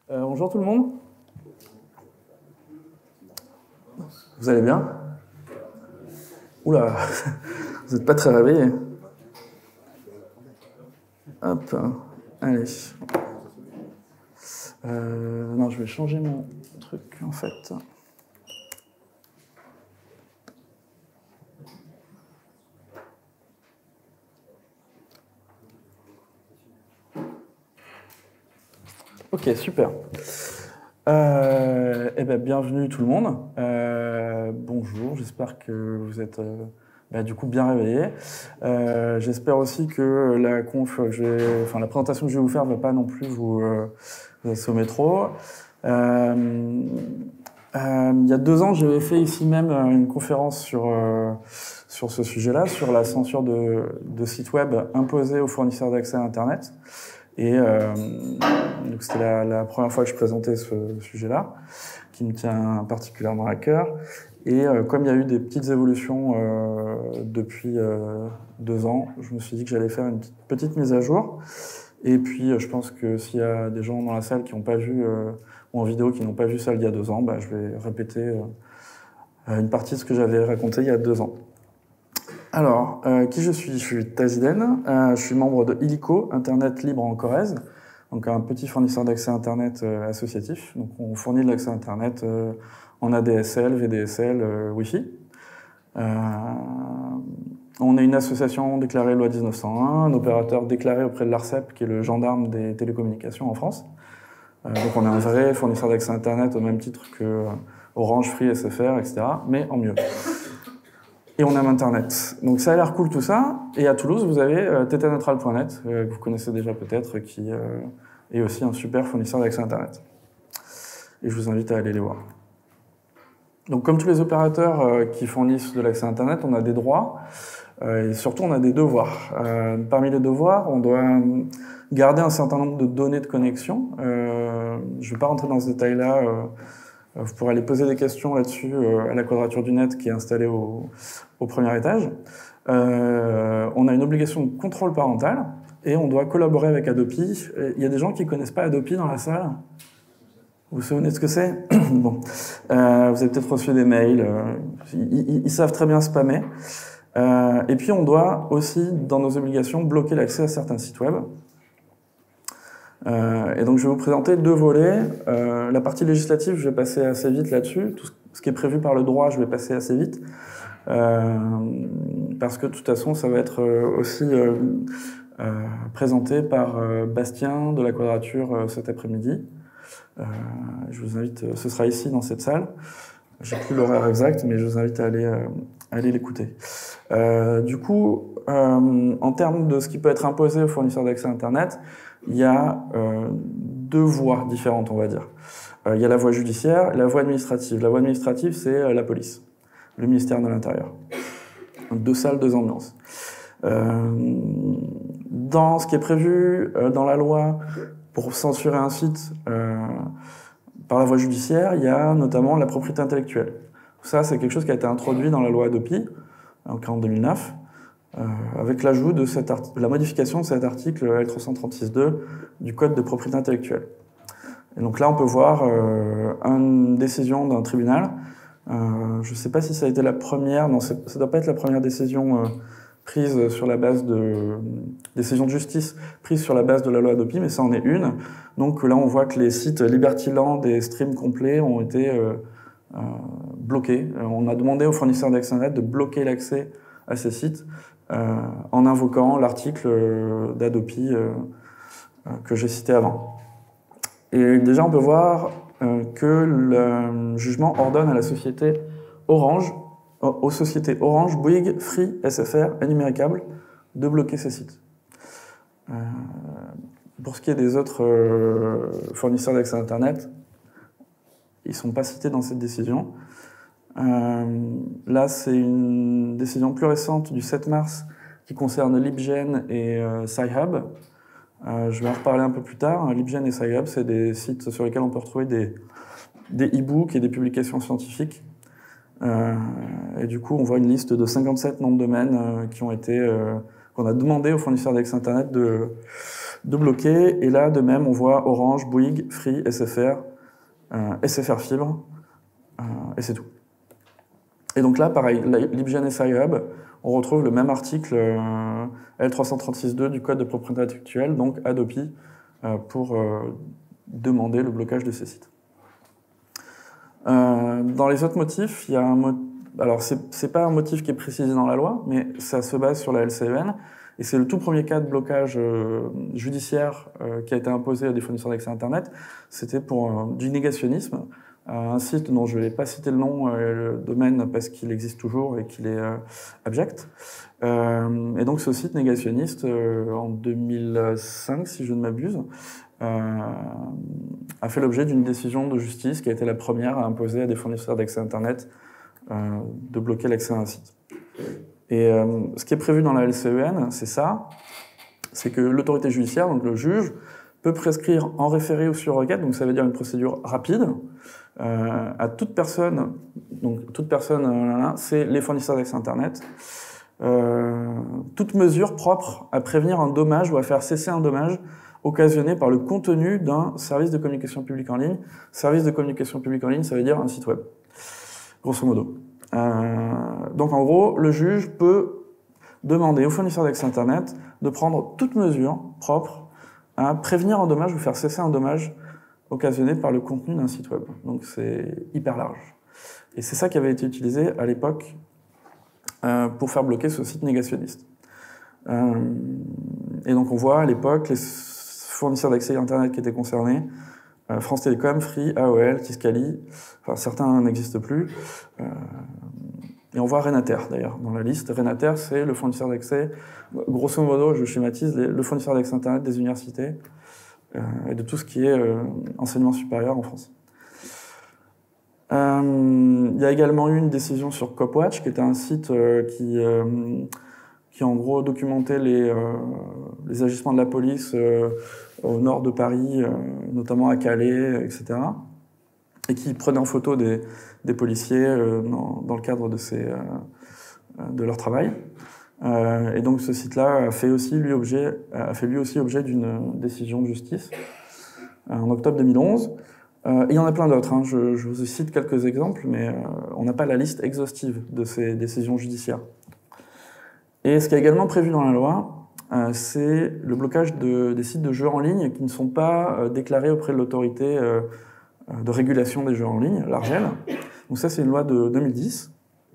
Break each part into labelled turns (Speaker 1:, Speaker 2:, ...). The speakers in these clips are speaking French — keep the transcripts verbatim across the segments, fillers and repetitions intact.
Speaker 1: Euh, bonjour tout le monde. Vous allez bien? Oula, vous n'êtes pas très réveillés. Hop, allez. Euh, non, je vais changer mon truc en fait. Ok, super. Euh, eh ben, bienvenue tout le monde. Euh, bonjour, j'espère que vous êtes euh, bah, du coup bien réveillés. Euh, j'espère aussi que la conf, que je vais, enfin la présentation que je vais vous faire ne va pas non plus vous, euh, vous assommer trop. Euh, euh, il y a deux ans, j'avais fait ici même une conférence sur, euh, sur ce sujet-là, sur la censure de, de sites web imposée aux fournisseurs d'accès à Internet. Et euh, donc c'était la, la première fois que je présentais ce sujet-là, qui me tient particulièrement à cœur. Et euh, comme il y a eu des petites évolutions euh, depuis euh, deux ans, je me suis dit que j'allais faire une petite, petite mise à jour. Et puis, euh, je pense que s'il y a des gens dans la salle qui n'ont pas vu, euh, ou en vidéo, qui n'ont pas vu ça il y a deux ans, bah, je vais répéter euh, une partie de ce que j'avais raconté il y a deux ans. Alors, euh, qui je suis? Je suis Taziden, euh, je suis membre de Illico, Internet Libre en Corrèze, donc un petit fournisseur d'accès Internet euh, associatif. Donc on fournit de l'accès Internet euh, en A D S L, V D S L, euh, Wi-Fi. Euh, on est une association déclarée loi dix-neuf cent un, un opérateur déclaré auprès de l'ARCEP, qui est le gendarme des télécommunications en France. Euh, donc on est un vrai fournisseur d'accès Internet au même titre que euh, Orange, Free, S F R, et cetera, mais en mieux. Et on aime Internet. Donc ça a l'air cool tout ça. Et à Toulouse, vous avez euh, tetanetral point net, euh, que vous connaissez déjà peut-être, qui euh, est aussi un super fournisseur d'accès Internet. Et je vous invite à aller les voir. Donc comme tous les opérateurs euh, qui fournissent de l'accès Internet, on a des droits, euh, et surtout on a des devoirs. Euh, parmi les devoirs, on doit garder un certain nombre de données de connexion. Euh, je ne vais pas rentrer dans ce détail-là. Euh, Vous pourrez aller poser des questions là-dessus euh, à la Quadrature du Net qui est installée au, au premier étage. Euh, on a une obligation de contrôle parental et on doit collaborer avec Adopi. Il y a des gens qui ne connaissent pas Adopi dans la salle. Vous vous souvenez de ce que c'est? Bon. Euh, vous avez peut-être reçu des mails. Euh, ils, ils, ils savent très bien spammer. Euh, et puis on doit aussi, dans nos obligations, bloquer l'accès à certains sites web. Euh, et donc je vais vous présenter deux volets. Euh, la partie législative, je vais passer assez vite là-dessus. Tout ce qui est prévu par le droit, je vais passer assez vite. Euh, parce que de toute façon, ça va être aussi euh, euh, présenté par euh, Bastien de la Quadrature euh, cet après-midi. Euh, je vous invite, ce sera ici dans cette salle. J'ai plus l'horaire exact, mais je vous invite à aller, euh, à aller l'écouter. Euh, du coup, euh, en termes de ce qui peut être imposé aux fournisseurs d'accès à Internet, il y a euh, deux voies différentes, on va dire. Euh, il y a la voie judiciaire et la voie administrative. La voie administrative, c'est euh, la police, le ministère de l'Intérieur. Deux salles, deux ambiances. Euh, dans ce qui est prévu euh, dans la loi pour censurer un site euh, par la voie judiciaire, il y a notamment la propriété intellectuelle. Ça, c'est quelque chose qui a été introduit dans la loi Adopi en deux mille neuf. Euh, avec l'ajout de cette la modification de cet article L trois cent trente-six deux du Code de propriété intellectuelle. Et donc là, on peut voir euh, une décision d'un tribunal. Euh, je ne sais pas si ça a été la première, non, ça ne doit pas être la première décision euh, prise sur la base de décision de justice prise sur la base de la loi Adopi, mais ça en est une. Donc là, on voit que les sites Liberty Land et Stream Complet ont été euh, euh, bloqués. On a demandé aux fournisseurs d'accès Internet de bloquer l'accès à ces sites. Euh, en invoquant l'article euh, d'Adopi euh, euh, que j'ai cité avant. Et déjà, on peut voir euh, que le jugement ordonne à la société Orange, aux sociétés Orange, Bouygues, Free, S F R et Numéricable de bloquer ces sites. Euh, pour ce qui est des autres euh, fournisseurs d'accès à Internet, ils ne sont pas cités dans cette décision. Euh, là, c'est une décision plus récente du sept mars qui concerne LibGen et euh, Sci-Hub. Euh, je vais en reparler un peu plus tard. LibGen et Sci-Hub, c'est des sites sur lesquels on peut retrouver des, des e-books et des publications scientifiques. Euh, et du coup, on voit une liste de cinquante-sept noms de domaines euh, qui ont été, euh, qu'on a demandé aux fournisseurs d'accès Internet de, de bloquer. Et là, de même, on voit Orange, Bouygues, Free, S F R, euh, S F R Fibre, euh, et c'est tout. Et donc là, pareil, LibGen et Sci-Hub, on retrouve le même article euh, L trois cent trente-six point deux du Code de propriété intellectuelle, donc Adopi, euh, pour euh, demander le blocage de ces sites. Euh, dans les autres motifs, il y a un motif. Alors, c'est pas un motif qui est précisé dans la loi, mais ça se base sur la L C E N, et c'est le tout premier cas de blocage euh, judiciaire euh, qui a été imposé à des fournisseurs d'accès Internet. C'était pour euh, du négationnisme, euh, un site dont je ne vais pas citer le nom, euh, le domaine, parce qu'il existe toujours et qu'il est euh, abject. Euh, et donc, ce site négationniste, euh, en deux mille cinq, si je ne m'abuse, euh, a fait l'objet d'une décision de justice qui a été la première à imposer à des fournisseurs d'accès Internet Euh, de bloquer l'accès à un site. Et euh, ce qui est prévu dans la L C E N, c'est ça, c'est que l'autorité judiciaire, donc le juge, peut prescrire en référé ou sur requête, donc ça veut dire une procédure rapide, euh, à toute personne, donc toute personne, euh, c'est les fournisseurs d'accès Internet, euh, toute mesure propre à prévenir un dommage ou à faire cesser un dommage occasionné par le contenu d'un service de communication publique en ligne. Service de communication publique en ligne, ça veut dire un site web, grosso modo. Euh, donc en gros, le juge peut demander aux fournisseurs d'accès Internet de prendre toute mesure propre à prévenir un dommage ou faire cesser un dommage occasionné par le contenu d'un site web. Donc c'est hyper large. Et c'est ça qui avait été utilisé à l'époque euh, pour faire bloquer ce site négationniste. Euh, et donc on voit à l'époque les fournisseurs d'accès Internet qui étaient concernés, euh, France Télécom, Free, A O L, Tiscali, enfin certains n'existent plus. Euh, et on voit Renater d'ailleurs dans la liste. Renater, c'est le fournisseur d'accès, grosso modo, je schématise, le fournisseur d'accès Internet des universités euh, et de tout ce qui est euh, enseignement supérieur en France. Euh, il y a également eu une décision sur Copwatch, qui était un site euh, qui, euh, qui en gros documentait les, euh, les agissements de la police euh, au nord de Paris, euh, notamment à Calais, et cetera. Et qui prenait en photo des, des policiers euh, dans, dans le cadre de, ces, euh, de leur travail. Euh, et donc ce site-là a fait, aussi, lui, objet, a fait lui aussi objet d'une décision de justice euh, en octobre deux mille onze. Euh, il y en a plein d'autres, hein. je, je vous cite quelques exemples, mais euh, on n'a pas la liste exhaustive de ces décisions judiciaires. Et ce qui est également prévu dans la loi, euh, c'est le blocage de, des sites de jeux en ligne qui ne sont pas euh, déclarés auprès de l'autorité euh, de régulation des jeux en ligne, l'Argel. Donc ça, c'est une loi de deux mille dix.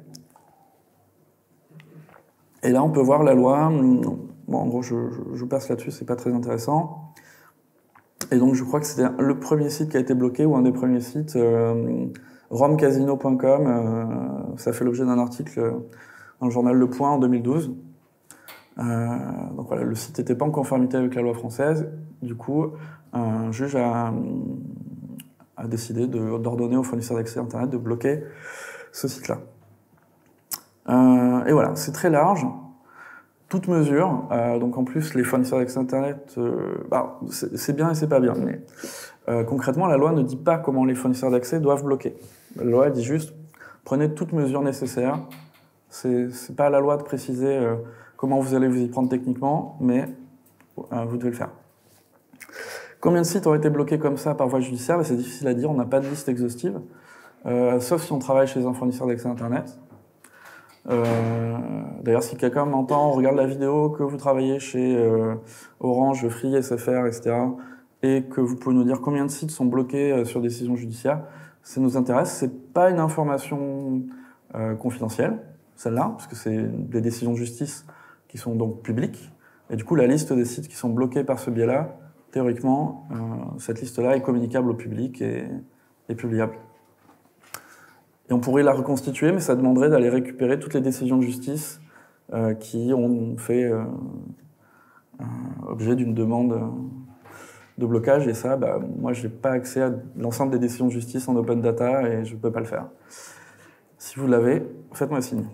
Speaker 1: Et là, on peut voir la loi. Bon, en gros, je, je, je passe là-dessus, c'est pas très intéressant. Et donc, je crois que c'était le premier site qui a été bloqué, ou un des premiers sites, euh, romcasino point com. Euh, ça fait l'objet d'un article dans le journal Le Point en deux mille douze. Euh, donc voilà, le site n'était pas en conformité avec la loi française. Du coup, un juge a, a décidé d'ordonner aux fournisseurs d'accès Internet de bloquer ce site-là. Euh, et voilà, c'est très large. Toute mesure, euh, donc en plus les fournisseurs d'accès Internet, euh, bah, c'est bien et c'est pas bien, mais euh, concrètement la loi ne dit pas comment les fournisseurs d'accès doivent bloquer. La loi dit juste, prenez toute mesure nécessaire. C'est pas à la loi de préciser euh, comment vous allez vous y prendre techniquement, mais euh, vous devez le faire. Combien de sites ont été bloqués comme ça par voie judiciaire? C'est difficile à dire, on n'a pas de liste exhaustive, euh, sauf si on travaille chez un fournisseur d'accès Internet. Euh, D'ailleurs, si quelqu'un m'entend, regarde la vidéo, que vous travaillez chez euh, Orange, Free, S F R, et cetera, et que vous pouvez nous dire combien de sites sont bloqués euh, sur décision judiciaire, ça nous intéresse. C'est pas une information euh, confidentielle, celle-là, parce que c'est des décisions de justice qui sont donc publiques. Et du coup, la liste des sites qui sont bloqués par ce biais-là, théoriquement, euh, cette liste-là est communicable au public et, et publiable. Et on pourrait la reconstituer, mais ça demanderait d'aller récupérer toutes les décisions de justice euh, qui ont fait euh, euh, objet d'une demande euh, de blocage. Et ça, bah, moi, je n'ai pas accès à l'ensemble des décisions de justice en open data et je ne peux pas le faire. Si vous l'avez, faites-moi signe.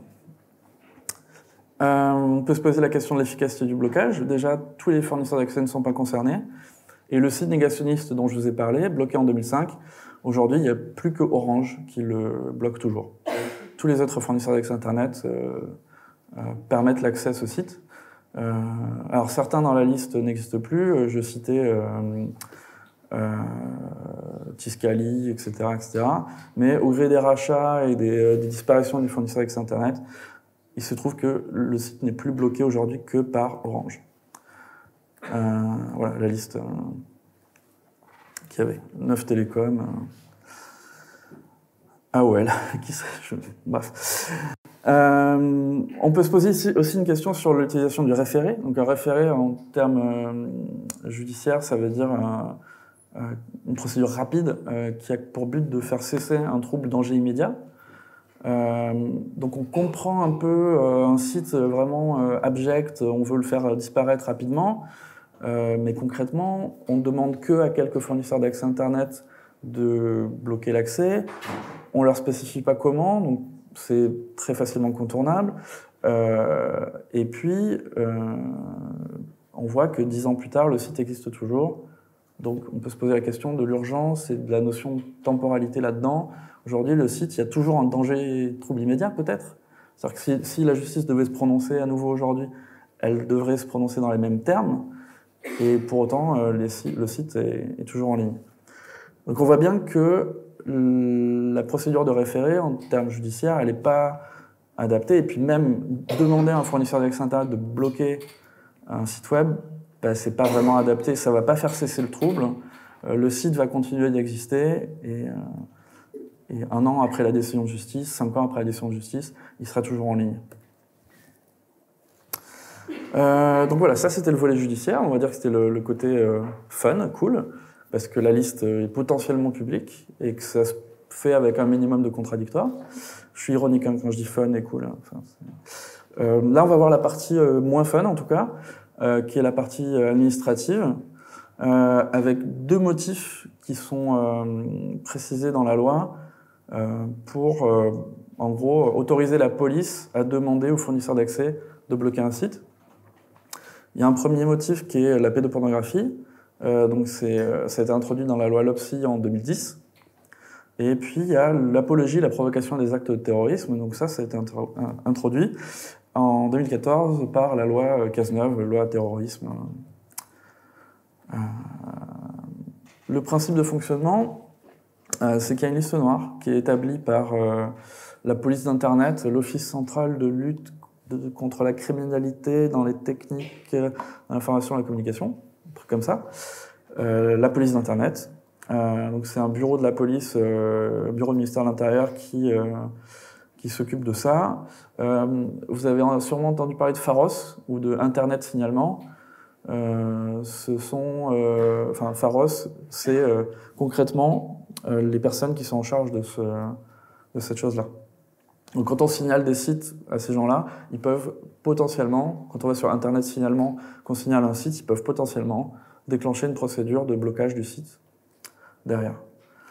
Speaker 1: Euh, on peut se poser la question de l'efficacité du blocage. Déjà, tous les fournisseurs d'accès ne sont pas concernés. Et le site négationniste dont je vous ai parlé, bloqué en deux mille cinq, aujourd'hui, il n'y a plus que Orange qui le bloque toujours. Tous les autres fournisseurs d'accès Internet euh, euh, permettent l'accès à ce site. Euh, alors certains dans la liste n'existent plus. Je citais euh, euh, Tiscali, et cetera, et cetera. Mais au gré des rachats et des, euh, des disparitions des fournisseurs d'accès Internet, il se trouve que le site n'est plus bloqué aujourd'hui que par Orange. Euh, voilà la liste euh, qu'il y avait. Neuf Télécom, euh, A O L, qui serait, je, bref. Euh, on peut se poser ici aussi une question sur l'utilisation du référé. Donc un référé en termes euh, judiciaires, ça veut dire euh, euh, une procédure rapide euh, qui a pour but de faire cesser un trouble danger immédiat. Euh, donc on comprend un peu euh, un site vraiment euh, abject, on veut le faire disparaître rapidement, euh, mais concrètement, on ne demande que à quelques fournisseurs d'accès Internet de bloquer l'accès, on ne leur spécifie pas comment, donc c'est très facilement contournable, euh, et puis euh, on voit que dix ans plus tard, le site existe toujours, donc on peut se poser la question de l'urgence et de la notion de temporalité là-dedans. Aujourd'hui, le site, il y a toujours un danger trouble immédiat, peut-être. C'est-à-dire que si, si la justice devait se prononcer à nouveau aujourd'hui, elle devrait se prononcer dans les mêmes termes, et pour autant, euh, les, le site est, est toujours en ligne. Donc on voit bien que la procédure de référé, en termes judiciaires, elle n'est pas adaptée, et puis même demander à un fournisseur d'accès Internet de bloquer un site web, ben, c'est pas vraiment adapté, ça va pas faire cesser le trouble, euh, le site va continuer d'exister, et... Euh, Et un an après la décision de justice, cinq ans après la décision de justice, il sera toujours en ligne. Euh, donc voilà, ça c'était le volet judiciaire. On va dire que c'était le, le côté euh, fun, cool, parce que la liste est potentiellement publique et que ça se fait avec un minimum de contradictoire. Je suis ironique hein, quand je dis fun et cool. Hein. Enfin, euh, là, on va voir la partie euh, moins fun en tout cas, euh, qui est la partie administrative, euh, avec deux motifs qui sont euh, précisés dans la loi. Euh, pour, euh, en gros, autoriser la police à demander aux fournisseurs d'accès de bloquer un site. Il y a un premier motif qui est la pédopornographie. Euh, donc c'est, ça a été introduit dans la loi LOPSI en deux mille dix. Et puis il y a l'apologie et la provocation des actes de terrorisme. Donc ça, ça a été introduit en deux mille quatorze par la loi Cazeneuve, loi terrorisme. Euh, le principe de fonctionnement, Euh, c'est qu'il y a une liste noire qui est établie par euh, la police d'Internet, l'Office central de lutte de, contre la criminalité dans les techniques de l'information et de la communication, un truc comme ça, euh, la police d'Internet. Euh, donc c'est un bureau de la police, euh, bureau du ministère de l'Intérieur qui, euh, qui s'occupe de ça. Euh, vous avez sûrement entendu parler de Pharos ou de Internet signalement. Euh, ce sont, euh, enfin Pharos, c'est euh, concrètement euh, les personnes qui sont en charge de, ce, de cette chose-là. Donc quand on signale des sites à ces gens-là, ils peuvent potentiellement, quand on va sur Internet signalement, qu'on signale un site, ils peuvent potentiellement déclencher une procédure de blocage du site derrière.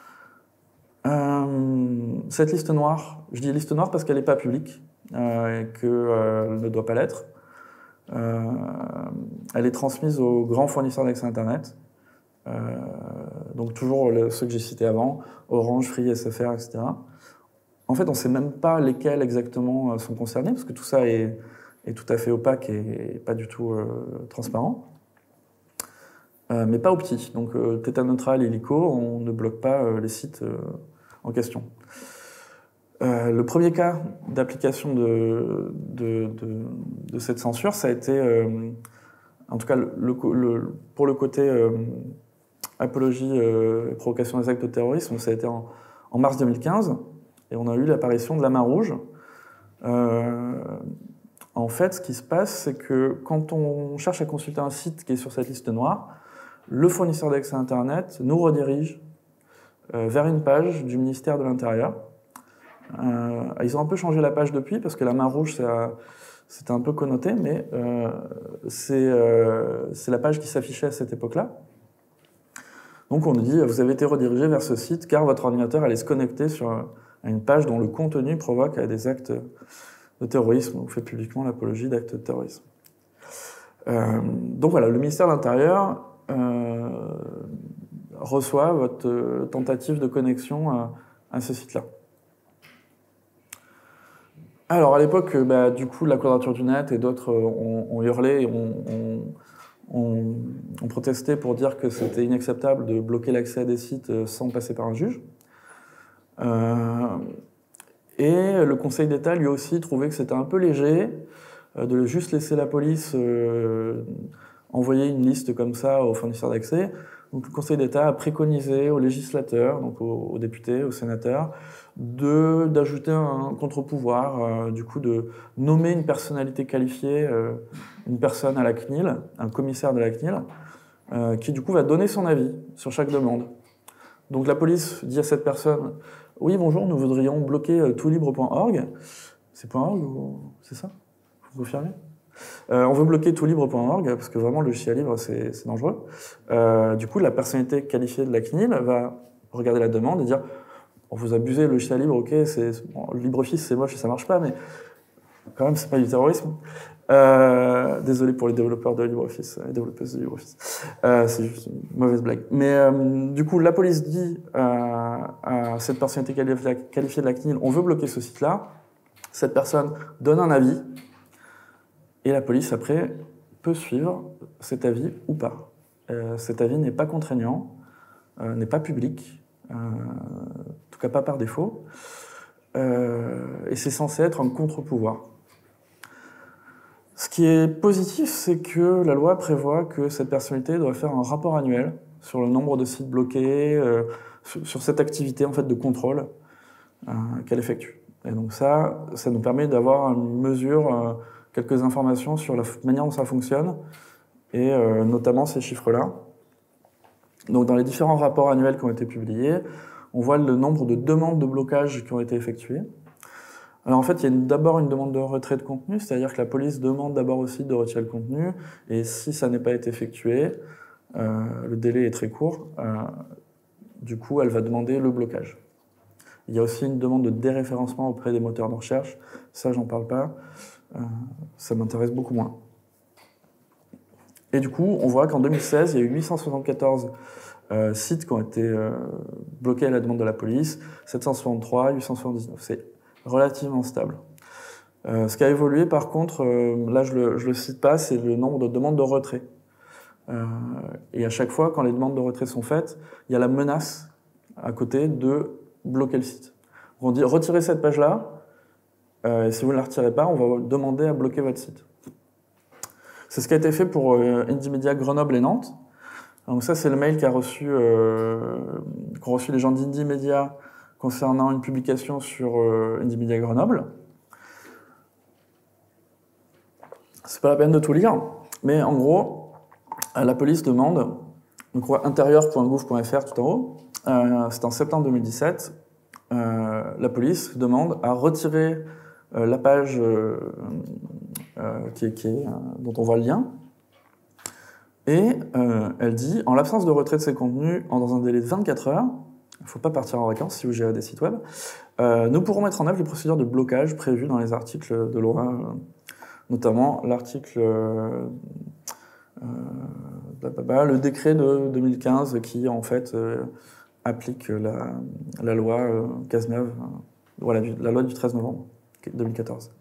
Speaker 1: Euh, cette liste noire, je dis liste noire parce qu'elle n'est pas publique euh, et qu'elle euh, ne doit pas l'être. Euh, elle est transmise aux grands fournisseurs d'accès Internet, euh, donc toujours le, ceux que j'ai cités avant, Orange, Free, S F R, et cetera. En fait, on ne sait même pas lesquels exactement sont concernés, parce que tout ça est, est tout à fait opaque et, et pas du tout euh, transparent. Euh, mais pas au petit. Donc euh, Theta Neutral et Lico, on ne bloque pas euh, les sites euh, en question. Euh, le premier cas d'application de, de, de, de cette censure, ça a été, euh, en tout cas le, le, pour le côté euh, apologie euh, et provocation des actes de terrorisme, ça a été en, en mars deux mille quinze, et on a eu l'apparition de la main rouge. Euh, en fait, ce qui se passe, c'est que quand on cherche à consulter un site qui est sur cette liste noire, le fournisseur d'accès Internet nous redirige euh, vers une page du ministère de l'Intérieur. Euh, ils ont un peu changé la page depuis, parce que la main rouge, c'était un peu connoté, mais euh, c'est euh, la page qui s'affichait à cette époque-là. Donc on nous dit, vous avez été redirigé vers ce site, car votre ordinateur allait se connecter sur à une page dont le contenu provoque des actes de terrorisme, ou fait publiquement l'apologie d'actes de terrorisme. Euh, donc voilà, le ministère de l'Intérieur euh, reçoit votre tentative de connexion à, à ce site-là. Alors, à l'époque, bah, du coup, la Quadrature du Net et d'autres ont, ont hurlé et ont, ont, ont, ont protesté pour dire que c'était inacceptable de bloquer l'accès à des sites sans passer par un juge. Euh, et le Conseil d'État, lui aussi, trouvait que c'était un peu léger euh, de juste laisser la police euh, envoyer une liste comme ça aux fournisseurs d'accès. Donc, le Conseil d'État a préconisé aux législateurs, donc aux, aux députés, aux sénateurs, de, d'ajouter un contre-pouvoir, euh, du coup de nommer une personnalité qualifiée, euh, une personne à la C N I L, un commissaire de la C N I L, euh, qui du coup va donner son avis sur chaque demande. Donc la police dit à cette personne « Oui, bonjour, nous voudrions bloquer euh, toutlibre point org ». C'est .org ou c'est ça? Vous confirmez? Euh, on veut bloquer toutlibre point org parce que vraiment le logiciel libre c'est, c'est dangereux. Euh, du coup, la personnalité qualifiée de la C N I L va regarder la demande et dire on vous abusez, le logiciel libre, ok, c'est, bon, LibreOffice c'est moche et ça marche pas, mais quand même c'est pas du terrorisme. Euh, désolé pour les développeurs de LibreOffice, les développeuses de LibreOffice. Euh, c'est juste une mauvaise blague. Mais euh, du coup, la police dit euh, à cette personnalité qualifiée de la C N I L on veut bloquer ce site-là. Cette personne donne un avis. Et la police, après, peut suivre cet avis ou pas. Euh, cet avis n'est pas contraignant, euh, n'est pas public, euh, en tout cas pas par défaut, euh, et c'est censé être un contre-pouvoir. Ce qui est positif, c'est que la loi prévoit que cette personnalité doit faire un rapport annuel sur le nombre de sites bloqués, euh, sur, sur cette activité en fait, de contrôle euh, qu'elle effectue. Et donc ça, ça nous permet d'avoir une mesure... Euh, quelques informations sur la manière dont ça fonctionne, et euh, notamment ces chiffres-là. Donc dans les différents rapports annuels qui ont été publiés, on voit le nombre de demandes de blocage qui ont été effectuées. Alors en fait, il y a d'abord une demande de retrait de contenu, c'est-à-dire que la police demande d'abord au site de retirer le contenu, et si ça n'est pas été effectué, euh, le délai est très court, euh, du coup elle va demander le blocage. Il y a aussi une demande de déréférencement auprès des moteurs de recherche, ça j'en parle pas. Euh, ça m'intéresse beaucoup moins. Et du coup, on voit qu'en deux mille seize, il y a eu huit cent soixante-quatorze euh, sites qui ont été euh, bloqués à la demande de la police, sept cent soixante-trois, huit cent soixante-dix-neuf. C'est relativement stable. Euh, ce qui a évolué, par contre, euh, là je le, je le cite pas, c'est le nombre de demandes de retrait. Euh, et à chaque fois, quand les demandes de retrait sont faites, il y a la menace à côté de bloquer le site. On dit retirez cette page-là. Euh, et si vous ne la retirez pas, on va vous demander à bloquer votre site. C'est ce qui a été fait pour euh, Indie Media Grenoble et Nantes. Donc ça, c'est le mail qu'a reçu, euh, qu'ont reçu les gens d'Indie Media concernant une publication sur euh, Indie Media Grenoble. C'est pas la peine de tout lire, mais en gros, la police demande, donc on voit intérieur point gouv point f r tout en haut, euh, c'est en septembre deux mille dix-sept, euh, la police demande à retirer Euh, la page euh, euh, qui est, qui est, euh, dont on voit le lien, et euh, elle dit, en l'absence de retrait de ces contenus en, dans un délai de vingt-quatre heures, il ne faut pas partir en vacances si vous gérez des sites web, euh, nous pourrons mettre en œuvre les procédures de blocage prévues dans les articles de loi, euh, notamment l'article, euh, euh, le décret de deux mille quinze qui en fait euh, applique la, la loi euh, Cazeneuve, euh, voilà, la loi du treize novembre deux mille quatorze.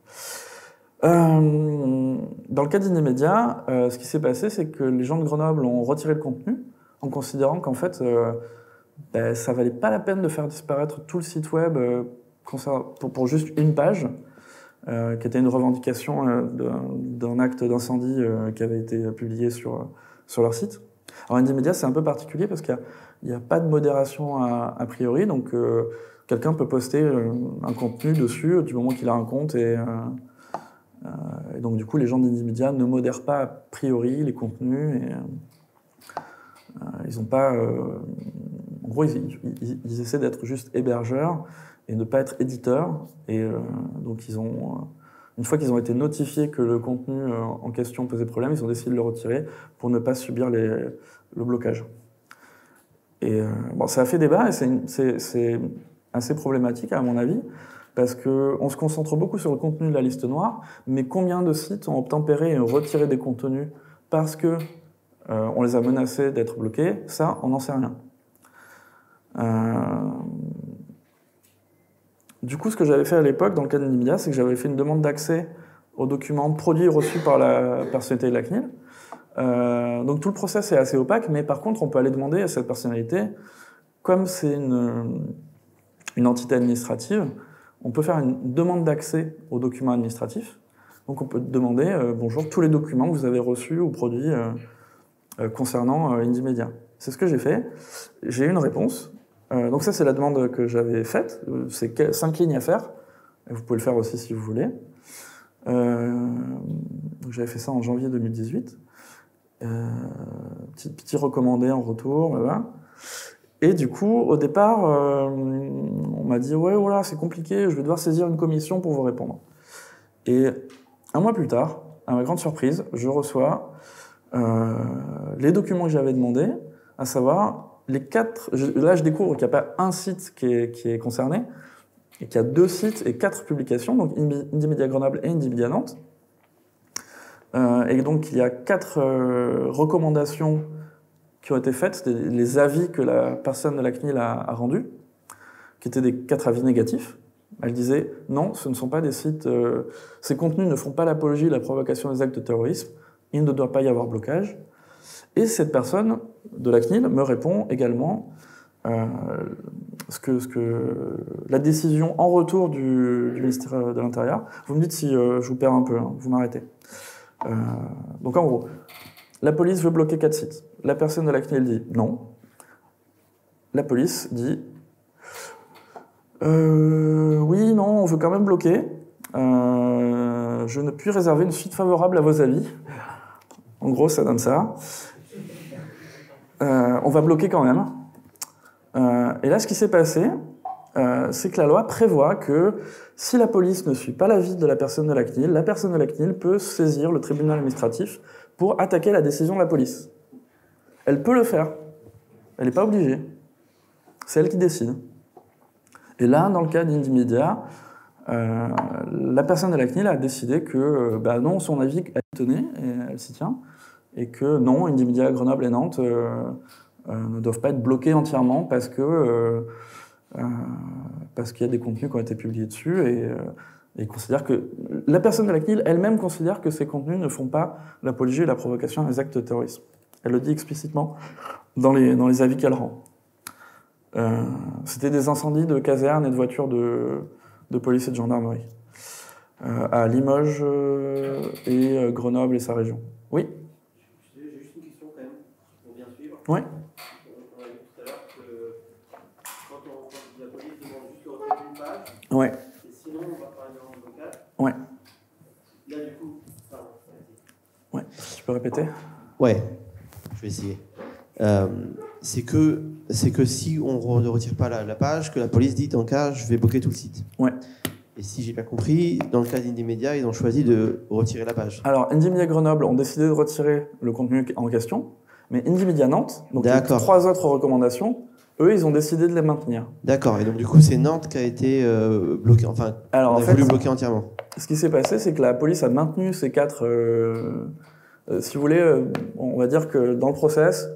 Speaker 1: Euh, dans le cas d'Indie Media, euh, ce qui s'est passé, c'est que les gens de Grenoble ont retiré le contenu en considérant qu'en fait, euh, ben, ça valait pas la peine de faire disparaître tout le site web euh, pour, pour juste une page, euh, qui était une revendication euh, d'un acte d'incendie euh, qui avait été publié sur, sur leur site. Alors Indie Media, c'est un peu particulier parce qu'il n'y a, a pas de modération a, a priori, donc euh, quelqu'un peut poster euh, un contenu dessus du moment qu'il a un compte et, euh, euh, et donc du coup les gens d'Indie Media ne modèrent pas a priori les contenus et euh, ils ont pas euh, en gros ils, ils, ils essaient d'être juste hébergeurs et ne pas être éditeurs et euh, donc ils ont une fois qu'ils ont été notifiés que le contenu euh, en question posait problème, ils ont décidé de le retirer pour ne pas subir les, le blocage. Et euh, bon, ça a fait débat et c'est assez problématique à mon avis, parce qu'on se concentre beaucoup sur le contenu de la liste noire, mais combien de sites ont obtempéré et ont retiré des contenus parce que euh, on les a menacés d'être bloqués, ça, on n'en sait rien. Euh... du coup, ce que j'avais fait à l'époque, dans le cas d'Indymedia, c'est que j'avais fait une demande d'accès aux documents produits et reçus par la personnalité de la C N I L. Euh, donc tout le process est assez opaque, mais par contre, on peut aller demander à cette personnalité, comme c'est une, une entité administrative, on peut faire une demande d'accès aux documents administratifs. Donc on peut demander, euh, bonjour, tous les documents que vous avez reçus ou produits euh, euh, concernant euh, Indymedia. C'est ce que j'ai fait. J'ai eu une réponse. Euh, donc ça, c'est la demande que j'avais faite. C'est cinq lignes à faire. Vous pouvez le faire aussi si vous voulez. Euh, j'avais fait ça en janvier deux mille dix-huit. Euh, petit, petit recommandé en retour. Voilà. Et du coup, au départ, euh, on m'a dit « Ouais, voilà, c'est compliqué, je vais devoir saisir une commission pour vous répondre. » Et un mois plus tard, à ma grande surprise, je reçois euh, les documents que j'avais demandés, à savoir les quatre... Là, je découvre qu'il n'y a pas un site qui est, qui est concerné, et qu'il y a deux sites et quatre publications, donc Indymedia Grenoble et Indymedia Nantes. Euh, et donc, il y a quatre euh, recommandations qui ont été faites, les avis que la personne de la C N I L a, a rendus, qui étaient des quatre avis négatifs. Elle disait « Non, ce ne sont pas des sites... Euh, ces contenus ne font pas l'apologie et la provocation des actes de terrorisme. Il ne doit pas y avoir blocage. » Et cette personne de la C N I L me répond également euh, ce que, ce que, la décision en retour du, du ministère de l'Intérieur. Vous me dites si euh, je vous perds un peu, hein, vous m'arrêtez. Euh, donc en gros, la police veut bloquer quatre sites. La personne de la C N I L dit non. La police dit euh, oui, non, on veut quand même bloquer. Euh, je ne puis réserver une suite favorable à vos avis. En gros, ça donne ça. Euh, on va bloquer quand même. Euh, et là, ce qui s'est passé, euh, c'est que la loi prévoit que si la police ne suit pas l'avis de la personne de la C N I L, la personne de la C N I L peut saisir le tribunal administratif pour attaquer la décision de la police. Elle peut le faire. Elle n'est pas obligée. C'est elle qui décide. Et là, dans le cas d'Indymedia, euh, la personne de la C N I L a décidé que euh, bah non, son avis, elle tenait, et elle s'y tient, et que non, Indymedia, Grenoble et Nantes euh, euh, ne doivent pas être bloqués entièrement parce que euh, euh, parce qu'il y a des contenus qui ont été publiés dessus, et, euh, et considère que la personne de la C N I L elle-même considère que ces contenus ne font pas l'apologie et la provocation des actes de terrorisme. Elle le dit explicitement dans les, dans les avis qu'elle rend. Euh, C'était des incendies de casernes et de voitures de, de police et de gendarmerie. Euh, à Limoges euh, et euh, Grenoble et sa région. Oui.
Speaker 2: J'ai juste une question quand même, pour bien suivre.
Speaker 1: Oui.
Speaker 2: On a vu tout à l'heure que quand, on, quand la police demande juste le retrait d'une page,
Speaker 1: ouais.
Speaker 2: et sinon on va parler dans le blocage.
Speaker 1: Ouais.
Speaker 2: Là du coup, pardon.
Speaker 1: Ouais. Tu peux répéter?
Speaker 3: Ouais, je vais essayer. Euh, c'est que, c'est que si on ne retire pas la, la page, que la police dit, dans le cas, je vais bloquer tout le site.
Speaker 1: Ouais.
Speaker 3: Et si j'ai bien compris, dans le cas d'Indymedia, ils ont choisi de retirer la page.
Speaker 1: Alors, Indymedia Grenoble ont décidé de retirer le contenu en question, mais Indymedia Nantes, donc les trois autres recommandations, eux, ils ont décidé de les maintenir.
Speaker 3: D'accord, et donc du coup, c'est Nantes qui a été euh, bloqué, enfin,
Speaker 1: Alors,
Speaker 3: on a
Speaker 1: en fait,
Speaker 3: voulu bloquer entièrement.
Speaker 1: Ce qui s'est passé, c'est que la police a maintenu ces quatre... Euh, euh, si vous voulez, euh, on va dire que dans le process,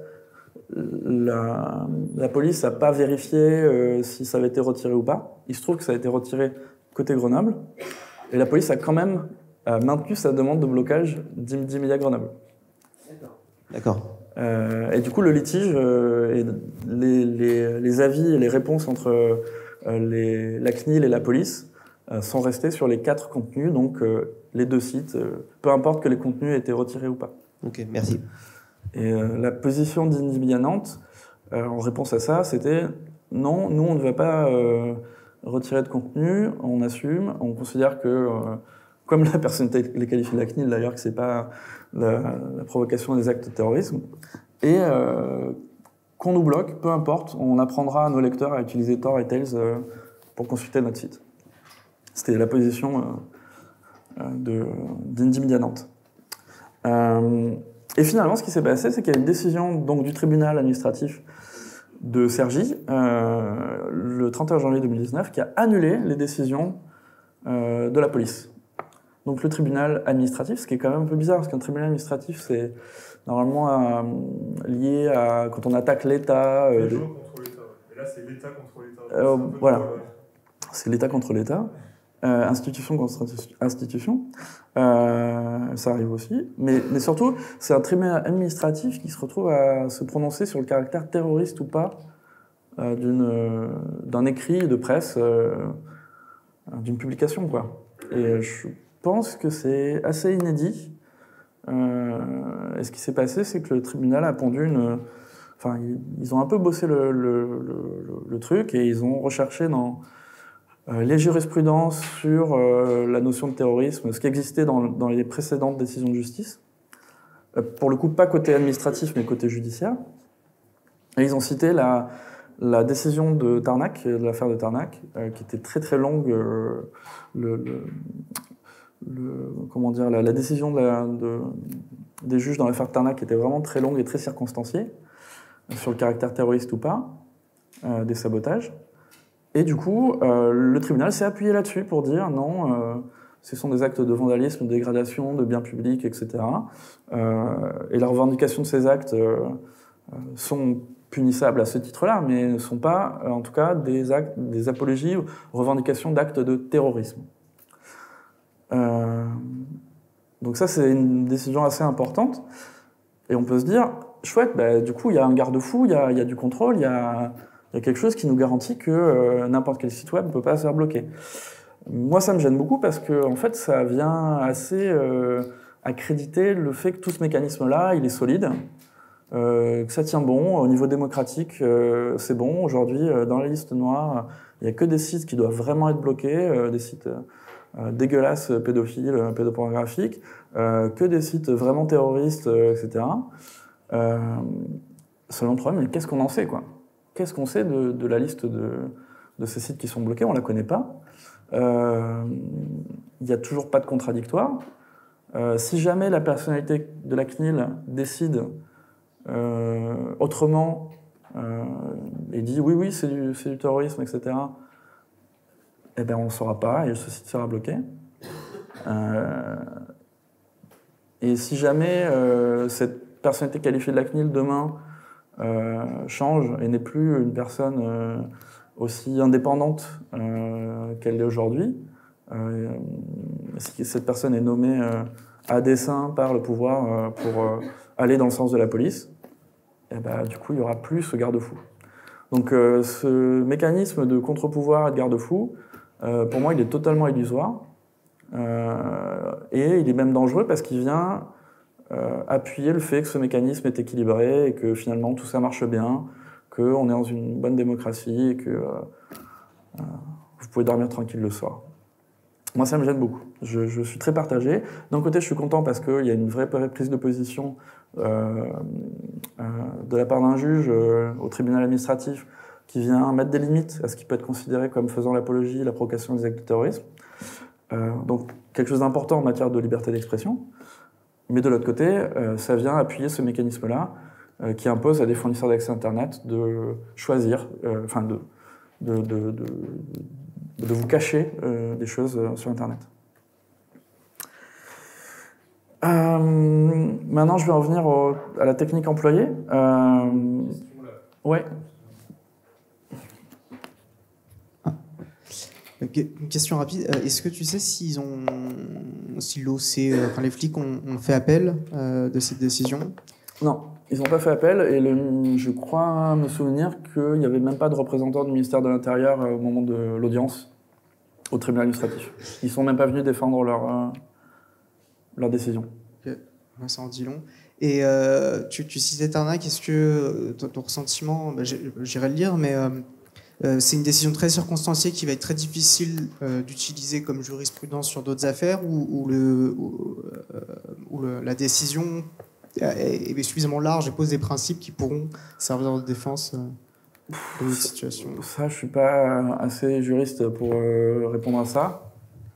Speaker 1: la, la police n'a pas vérifié euh, si ça avait été retiré ou pas. Il se trouve que ça a été retiré côté Grenoble, et la police a quand même euh, maintenu sa demande de blocage d'Indymedia Grenoble.
Speaker 2: D'accord.
Speaker 3: D'accord.
Speaker 1: Euh, et du coup, le litige euh, et les, les, les avis et les réponses entre euh, les, la C N I L et la police euh, sont restés sur les quatre contenus, donc euh, les deux sites, euh, peu importe que les contenus aient été retirés ou pas.
Speaker 3: Ok, merci.
Speaker 1: Et euh, la position d'Indymedia Nantes, euh, en réponse à ça, c'était non, nous on ne va pas euh, retirer de contenu, on assume, on considère que, euh, comme la personne les qualifie de la C N I L d'ailleurs, que c'est pas la, la provocation des actes de terrorisme, et euh, qu'on nous bloque, peu importe, on apprendra à nos lecteurs à utiliser Tor et Tails euh, pour consulter notre site. C'était la position euh, de, d'Indymedia Nantes. Euh, Et finalement, ce qui s'est passé, c'est qu'il y a une décision donc, du tribunal administratif de Cergy, euh, le trente et un janvier deux mille dix-neuf, qui a annulé les décisions euh, de la police. Donc le tribunal administratif, ce qui est quand même un peu bizarre, parce qu'un tribunal administratif, c'est normalement euh, lié à quand on attaque l'État.
Speaker 4: Les
Speaker 1: Euh,
Speaker 4: gens contre l'État. Et là, c'est l'État contre l'État.
Speaker 1: Euh, voilà. c'est l'État contre l'État, euh, institution contre institution, euh, ça arrive aussi, mais, mais surtout, c'est un tribunal administratif qui se retrouve à se prononcer sur le caractère terroriste ou pas euh, d'une, euh, d'un écrit de presse, euh, d'une publication, quoi. Et je pense que c'est assez inédit. Euh, et ce qui s'est passé, c'est que le tribunal a pondu une... Enfin, ils ont un peu bossé le, le, le, le truc et ils ont recherché dans euh, les jurisprudences sur euh, la notion de terrorisme, ce qui existait dans, dans les précédentes décisions de justice. Euh, pour le coup, pas côté administratif, mais côté judiciaire. Et ils ont cité la, la décision de Tarnac, de l'affaire de Tarnac, euh, qui était très très longue. Euh, le, le, le, comment dire, la, la décision de la, de, des juges dans l'affaire de Tarnac était vraiment très longue et très circonstanciée, sur le caractère terroriste ou pas, euh, des sabotages. Et du coup, euh, le tribunal s'est appuyé là-dessus pour dire non, euh, ce sont des actes de vandalisme, de dégradation de biens publics, et cetera. Euh, et la revendication de ces actes euh, sont punissables à ce titre-là, mais ne sont pas, en tout cas, des, actes, des apologies ou revendications d'actes de terrorisme. Euh, donc ça, c'est une décision assez importante. Et on peut se dire, chouette, bah, du coup, il y a un garde-fou, il y a, y a du contrôle, il y a, y a quelque chose qui nous garantit que euh, n'importe quel site web ne peut pas se faire bloquer. Moi, ça me gêne beaucoup parce que, en fait, ça vient assez euh, accréditer le fait que tout ce mécanisme-là, il est solide, euh, que ça tient bon. Au niveau démocratique, euh, c'est bon. Aujourd'hui, euh, dans la liste noire, il n'y a que des sites qui doivent vraiment être bloqués, euh, des sites euh, dégueulasses, pédophiles, pédopornographiques, euh, que des sites vraiment terroristes, euh, et cetera. Euh, selon le problème, mais qu'est-ce qu'on en sait, quoi ? Qu'est-ce qu'on sait de, de la liste de, de ces sites qui sont bloqués ? On ne la connaît pas. Il euh, n'y a toujours pas de contradictoire. Euh, si jamais la personnalité de la C N I L décide euh, autrement euh, et dit oui, oui, c'est du, c'est du terrorisme, et cetera, eh ben, on ne saura pas et ce site sera bloqué. Euh, et si jamais euh, cette personnalité qualifiée de la C N I L demain euh, change et n'est plus une personne euh, aussi indépendante euh, qu'elle l'est aujourd'hui, euh, si cette personne est nommée euh, à dessein par le pouvoir euh, pour euh, aller dans le sens de la police, et ben, du coup il n'y aura plus ce garde-fou. Donc euh, ce mécanisme de contre-pouvoir et de garde-fou, euh, pour moi il est totalement illusoire, euh, et il est même dangereux parce qu'il vient euh, appuyer le fait que ce mécanisme est équilibré et que finalement tout ça marche bien, qu'on est dans une bonne démocratie et que euh, euh, vous pouvez dormir tranquille le soir. Moi, ça me gêne beaucoup. Je, je suis très partagé. D'un côté, je suis content parce qu'il y a une vraie prise de position euh, euh, de la part d'un juge euh, au tribunal administratif qui vient mettre des limites à ce qui peut être considéré comme faisant l'apologie, la provocation des actes de terrorisme. Euh, donc, quelque chose d'important en matière de liberté d'expression. Mais de l'autre côté, euh, ça vient appuyer ce mécanisme-là euh, qui impose à des fournisseurs d'accès Internet de choisir, euh, enfin de, de, de, de, de vous cacher euh, des choses euh, sur Internet. Euh, maintenant, je vais revenir au, à la technique employée. Euh, ouais.
Speaker 4: Une question rapide. Est-ce que tu sais s'ils ont, si l'O C, enfin les flics ont, ont fait appel euh, de cette décision ?
Speaker 1: Non, ils n'ont pas fait appel et le, je crois me souvenir qu'il n'y avait même pas de représentant du ministère de l'Intérieur au moment de l'audience au tribunal administratif. Ils ne sont même pas venus défendre leur, euh, leur décision.
Speaker 4: Okay. Ça en dit long. Et euh, tu, tu citais Tarnac, est-ce que ton, ton ressentiment, bah, j'irai le lire, mais... Euh, Euh, c'est une décision très circonstanciée qui va être très difficile euh, d'utiliser comme jurisprudence sur d'autres affaires où, où, le, où, euh, où le, la décision est, est suffisamment large et pose des principes qui pourront servir de défense euh, dans d'autres situations.
Speaker 1: Ça, je ne suis pas assez juriste pour euh, répondre à ça.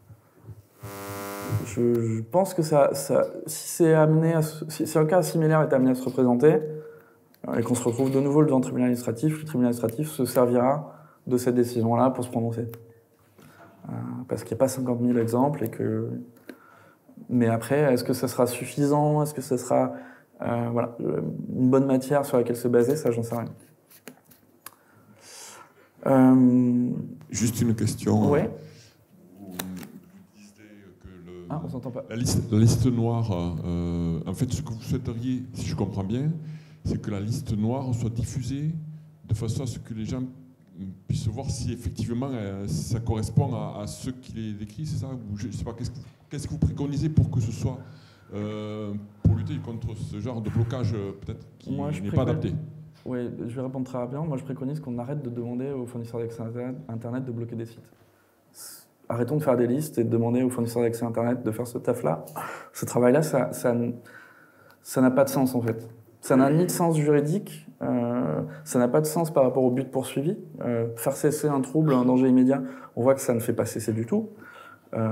Speaker 1: Je, je pense que ça, ça, si, c'est amené à, si, si un cas similaire est amené à se représenter, et qu'on se retrouve de nouveau devant le tribunal administratif, le tribunal administratif se servira de cette décision-là pour se prononcer. Euh, parce qu'il n'y a pas cinquante mille exemples et que... Mais après, est-ce que ça sera suffisant ? Est-ce que ça sera euh, voilà, une bonne matière sur laquelle se baser ? Ça, j'en sais rien. Euh,
Speaker 5: Juste une question.
Speaker 1: ouais.
Speaker 5: Vous disiez que le-
Speaker 1: Ah, on s'entend pas.
Speaker 5: la, liste, la liste noire, euh, en fait, ce que vous souhaiteriez, si je comprends bien, c'est que la liste noire soit diffusée de façon à ce que les gens puissent voir si effectivement euh, ça correspond à, à ceux qui les décrivent, c'est ça? Ou je sais pas, qu'est-ce que, qu'est-ce que vous préconisez pour que ce soit, euh, pour lutter contre ce genre de blocage euh, peut-être qui
Speaker 1: Moi, je
Speaker 5: n'est pas
Speaker 1: préconise-
Speaker 5: adapté?
Speaker 1: Oui, je vais répondre très rapidement. Moi, je préconise qu'on arrête de demander aux fournisseurs d'accès Internet de bloquer des sites. Arrêtons de faire des listes et de demander aux fournisseurs d'accès Internet de faire ce taf-là. Ce travail-là, ça, ça, ça n'a pas de sens, en fait. Ça n'a ni de sens juridique, euh, ça n'a pas de sens par rapport au but poursuivi. Euh, faire cesser un trouble, un danger immédiat, on voit que ça ne fait pas cesser du tout. Euh,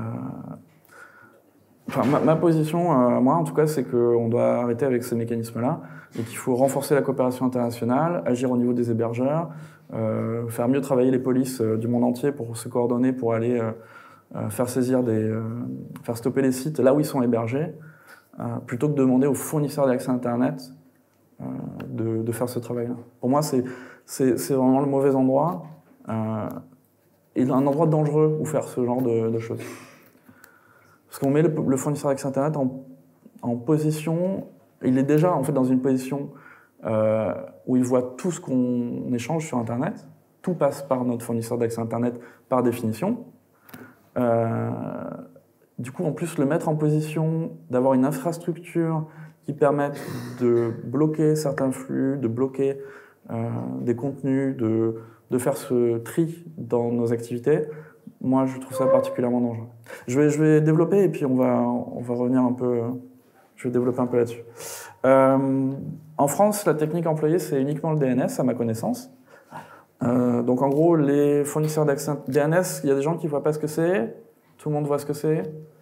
Speaker 1: Enfin, ma, ma position, euh, moi en tout cas, c'est qu'on doit arrêter avec ces mécanismes-là et qu'il faut renforcer la coopération internationale, agir au niveau des hébergeurs, euh, faire mieux travailler les polices euh, du monde entier pour se coordonner, pour aller euh, euh, faire saisir des, euh, faire stopper les sites là où ils sont hébergés, euh, plutôt que de demander aux fournisseurs d'accès Internet euh, de, de faire ce travail-là. Pour moi, c'est, c'est, c'est vraiment le mauvais endroit euh, et un endroit dangereux où faire ce genre de, de choses. Parce qu'on met le, le fournisseur d'accès Internet en, en position, il est déjà en fait dans une position euh, où il voit tout ce qu'on échange sur Internet, tout passe par notre fournisseur d'accès Internet par définition. Euh, du coup, en plus, le mettre en position d'avoir une infrastructure qui permette de bloquer certains flux, de bloquer euh, des contenus, de, de faire ce tri dans nos activités, moi, je trouve ça particulièrement dangereux. Je vais, je vais développer et puis on va, on va revenir un peu. Je vais développer un peu là-dessus. Euh, en France, la technique employée, c'est uniquement le D N S, à ma connaissance. Euh, donc, en gros, les fournisseurs d'accès D N S, il y a des gens qui ne voient pas ce que c'est. Tout le monde voit ce que c'est.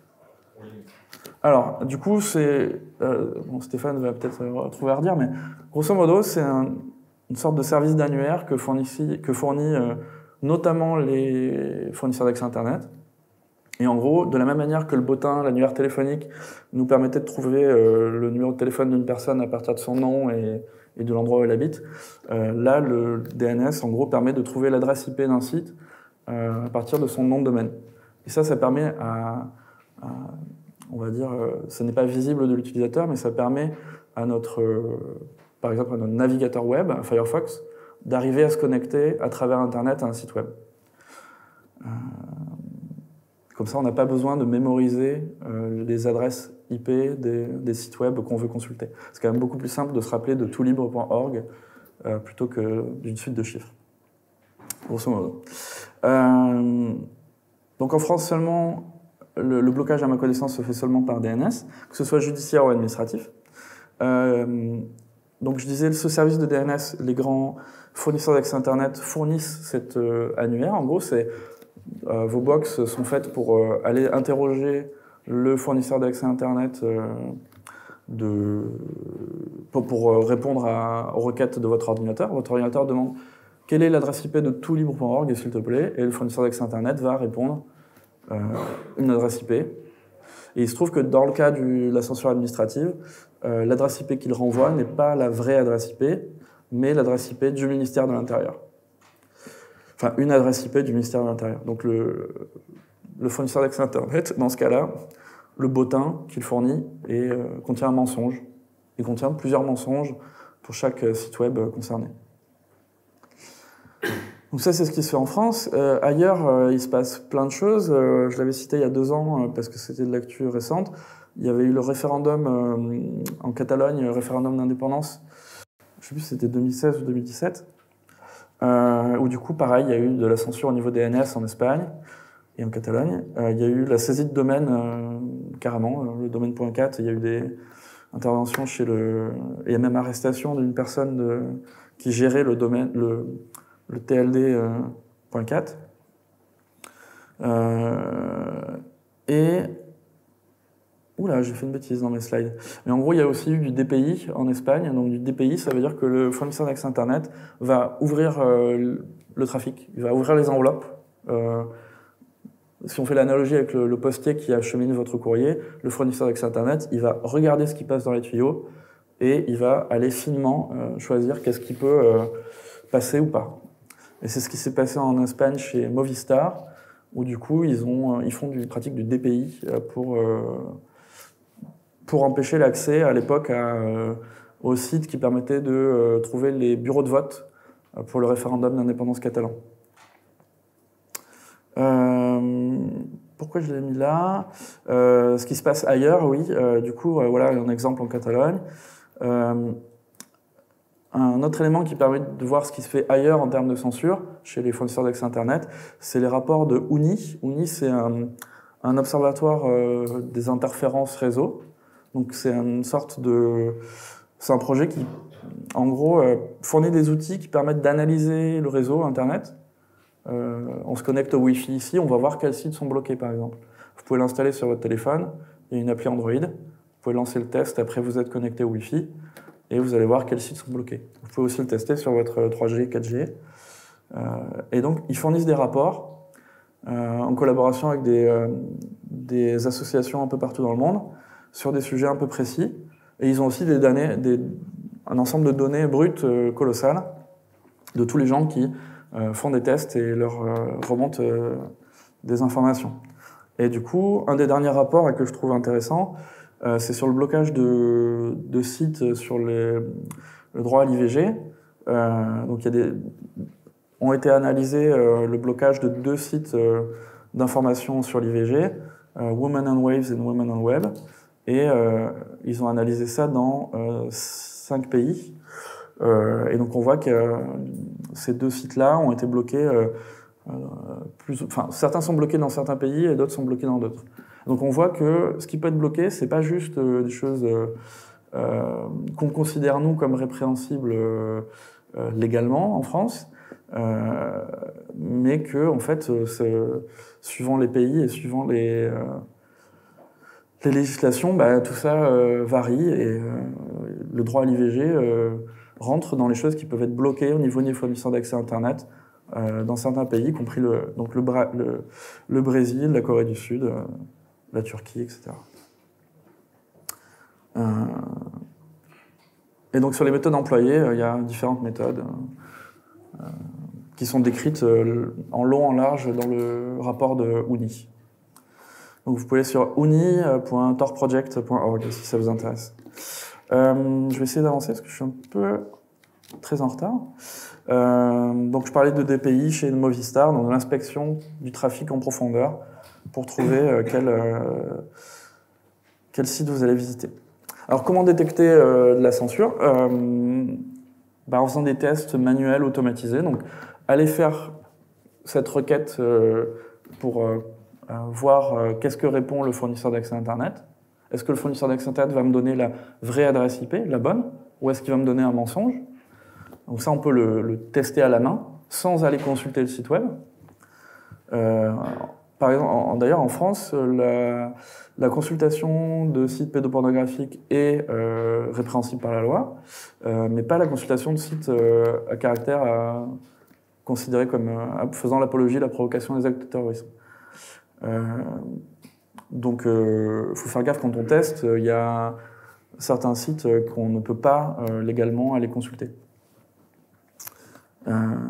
Speaker 1: Alors, du coup, c'est. Euh, bon, Stéphane va peut-être trouver à redire, mais grosso modo, c'est un, une sorte de service d'annuaire que fournit, que fournit euh, notamment les fournisseurs d'accès Internet. Et en gros, de la même manière que le bottin, l'annuaire téléphonique, nous permettait de trouver euh, le numéro de téléphone d'une personne à partir de son nom et, et de l'endroit où elle habite, euh, là, le D N S, en gros, permet de trouver l'adresse I P d'un site euh, à partir de son nom de domaine. Et ça, ça permet à, à on va dire, euh, ce n'est pas visible de l'utilisateur, mais ça permet à notre, euh, par exemple, à notre navigateur web, à Firefox, d'arriver à se connecter à travers Internet à un site web. Euh, comme ça, on n'a pas besoin de mémoriser euh, les adresses I P des, des sites web qu'on veut consulter. C'est quand même beaucoup plus simple de se rappeler de toutlibre point org euh, plutôt que d'une suite de chiffres, grosso modo. Euh, donc en France seulement, le, le blocage à ma connaissance se fait seulement par D N S, que ce soit judiciaire ou administratif. Euh, donc je disais, ce service de D N S, les grands fournisseurs d'accès Internet fournissent cet euh, annuaire. En gros, c'est euh, vos box sont faites pour euh, aller interroger le fournisseur d'accès Internet euh, de, pour, pour euh, répondre à, aux requêtes de votre ordinateur. Votre ordinateur demande quelle est l'adresse I P de toutlibre point org, s'il te plaît, et le fournisseur d'accès Internet va répondre euh, une adresse I P. Et il se trouve que dans le cas de la censure administrative, euh, l'adresse I P qu'il renvoie n'est pas la vraie adresse I P, mais l'adresse I P du ministère de l'Intérieur. Enfin, une adresse I P du ministère de l'Intérieur. Donc le, le fournisseur d'accès Internet, dans ce cas-là, le bottin qu'il fournit est, euh, contient un mensonge. Il contient plusieurs mensonges pour chaque site web concerné. Donc ça, c'est ce qui se fait en France. Euh, ailleurs, euh, il se passe plein de choses. Euh, je l'avais cité il y a deux ans, euh, parce que c'était de l'actu récente. Il y avait eu le référendum euh, en Catalogne, le référendum d'indépendance. Je ne sais plus si c'était deux mille seize ou deux mille dix-sept. Euh, où du coup, pareil, il y a eu de la censure au niveau D N S en Espagne et en Catalogne. Euh, il y a eu la saisie de domaine, euh, carrément, le domaine point cat. Il y a eu des interventions chez le... Il y a même arrestation d'une personne de... qui gérait le domaine... Le... le T L D point cat. Euh, et... Oula, j'ai fait une bêtise dans mes slides. Mais en gros, il y a aussi eu du D P I en Espagne. Donc du D P I, ça veut dire que le fournisseur d'accès Internet va ouvrir euh, le trafic, il va ouvrir les enveloppes. Euh, si on fait l'analogie avec le, le postier qui achemine votre courrier, le fournisseur d'accès Internet, il va regarder ce qui passe dans les tuyaux et il va aller finement euh, choisir qu'est-ce qui peut euh, passer ou pas. Et c'est ce qui s'est passé en Espagne chez Movistar, où du coup, ils, ont, ils font du pratique du D P I pour, euh, pour empêcher l'accès à l'époque à, euh, aux sites qui permettaient de euh, trouver les bureaux de vote pour le référendum d'indépendance catalan. Euh, pourquoi je l'ai mis là? euh, Ce qui se passe ailleurs, oui. Euh, du coup, euh, voilà un exemple en Catalogne. Euh, un autre élément qui permet de voir ce qui se fait ailleurs en termes de censure, chez les fournisseurs d'accès Internet, c'est les rapports de O N I. O N I, c'est un, un observatoire euh, des interférences réseau. Donc c'est une sorte de... C'est un projet qui, en gros, euh, fournit des outils qui permettent d'analyser le réseau Internet. Euh, on se connecte au Wi-Fi ici, on va voir quels sites sont bloqués, par exemple. Vous pouvez l'installer sur votre téléphone, il y a une appli Android, vous pouvez lancer le test, après vous êtes connecté au Wi-Fi, et vous allez voir quels sites sont bloqués. Vous pouvez aussi le tester sur votre trois G, quatre G. Euh, et donc, ils fournissent des rapports euh, en collaboration avec des, euh, des associations un peu partout dans le monde, sur des sujets un peu précis. Et ils ont aussi des données, des, un ensemble de données brutes euh, colossales de tous les gens qui euh, font des tests et leur euh, remontent euh, des informations. Et du coup, un des derniers rapports et que je trouve intéressant, euh, c'est sur le blocage de, de sites sur les, le droit à l'I V G. Euh, donc, il y a des, ont été analysés euh, le blocage de deux sites euh, d'information sur l'I V G, euh, Women on Waves et Women on Web. Et euh, ils ont analysé ça dans euh, cinq pays. Euh, et donc on voit que euh, ces deux sites-là ont été bloqués. Euh, euh, plus, enfin, certains sont bloqués dans certains pays et d'autres sont bloqués dans d'autres. Donc on voit que ce qui peut être bloqué, c'est pas juste euh, des choses euh, euh, qu'on considère nous comme répréhensibles euh, euh, légalement en France, euh, mais que en fait, euh, suivant les pays et suivant les euh, Les législations, bah, tout ça euh, varie et euh, le droit à l'I V G euh, rentre dans les choses qui peuvent être bloquées au niveau des fournisseurs d'accès Internet euh, dans certains pays, y compris le, donc le, Bra le, le Brésil, la Corée du Sud, euh, la Turquie, et cetera. Euh, et donc sur les méthodes employées, il euh, y a différentes méthodes euh, qui sont décrites euh, en long, en large dans le rapport de O N I. Donc vous pouvez aller sur uni point tor project point org si ça vous intéresse. Euh, je vais essayer d'avancer parce que je suis un peu très en retard. Euh, donc je parlais de D P I chez Movistar, donc de l'inspection du trafic en profondeur pour trouver euh, quel, euh, quel site vous allez visiter. Alors comment détecter euh, de la censure? euh, bah, en faisant des tests manuels automatisés. Donc allez faire cette requête euh, pour... Euh, Euh, voir euh, qu'est-ce que répond le fournisseur d'accès Internet. Est-ce que le fournisseur d'accès Internet va me donner la vraie adresse I P, la bonne, ou est-ce qu'il va me donner un mensonge? Donc ça, on peut le, le tester à la main, sans aller consulter le site web. Euh, par exemple, d'ailleurs, en France, la, la consultation de sites pédopornographiques est euh, répréhensible par la loi, euh, mais pas la consultation de sites euh, à caractère à, considérés comme euh, faisant l'apologie, la provocation des actes de terrorisme. Euh, donc, il euh, faut faire gaffe quand on teste. Il euh, y a certains sites euh, qu'on ne peut pas euh, légalement aller consulter. Euh,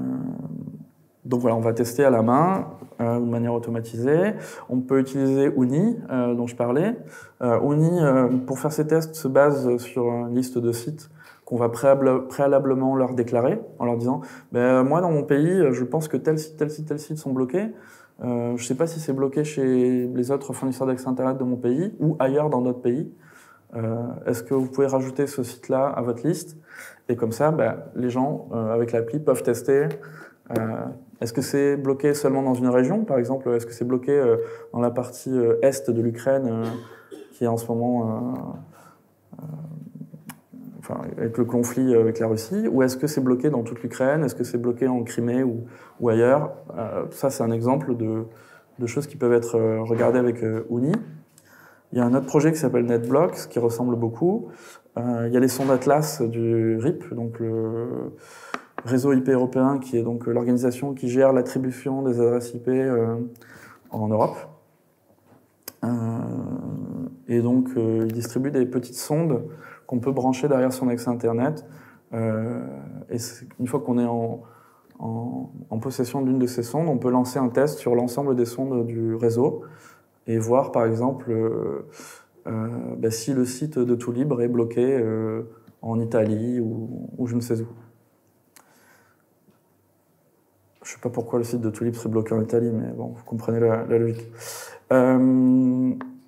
Speaker 1: donc voilà, on va tester à la main, euh, de manière automatisée. On peut utiliser O N I, euh, dont je parlais. Euh, O N I, euh, pour faire ces tests, se base sur une liste de sites qu'on va préalable, préalablement leur déclarer, en leur disant ben, « Moi, dans mon pays, je pense que tel site, tel site, tel site sont bloqués. Euh, je ne sais pas si c'est bloqué chez les autres fournisseurs d'accès Internet de mon pays ou ailleurs dans d'autres pays. Euh, Est-ce que vous pouvez rajouter ce site-là à votre liste ?» Et comme ça, ben, les gens, euh, avec l'appli, peuvent tester. Euh, est-ce que c'est bloqué seulement dans une région, par exemple? Est-ce que c'est bloqué euh, dans la partie euh, est de l'Ukraine, euh, qui est en ce moment... Euh, euh, Enfin, avec le conflit avec la Russie, ou est-ce que c'est bloqué dans toute l'Ukraine? Est-ce que c'est bloqué en Crimée ou, ou ailleurs? euh, Ça, c'est un exemple de, de choses qui peuvent être regardées avec euh, O N I. Il y a un autre projet qui s'appelle NetBlocks, qui ressemble beaucoup. Euh, il y a les sondes Atlas du R I P, donc le réseau I P européen, qui est donc l'organisation qui gère l'attribution des adresses I P euh, en Europe. Euh, et donc, euh, il distribue des petites sondes qu'on peut brancher derrière son accès Internet. Euh, et une fois qu'on est en, en, en possession d'une de ces sondes, on peut lancer un test sur l'ensemble des sondes du réseau et voir par exemple euh, euh, bah, si le site de Tout Libre est bloqué euh, en Italie ou, ou je ne sais où. Je ne sais pas pourquoi le site de Tout Libre serait bloqué en Italie, mais bon, vous comprenez la, la logique. Euh,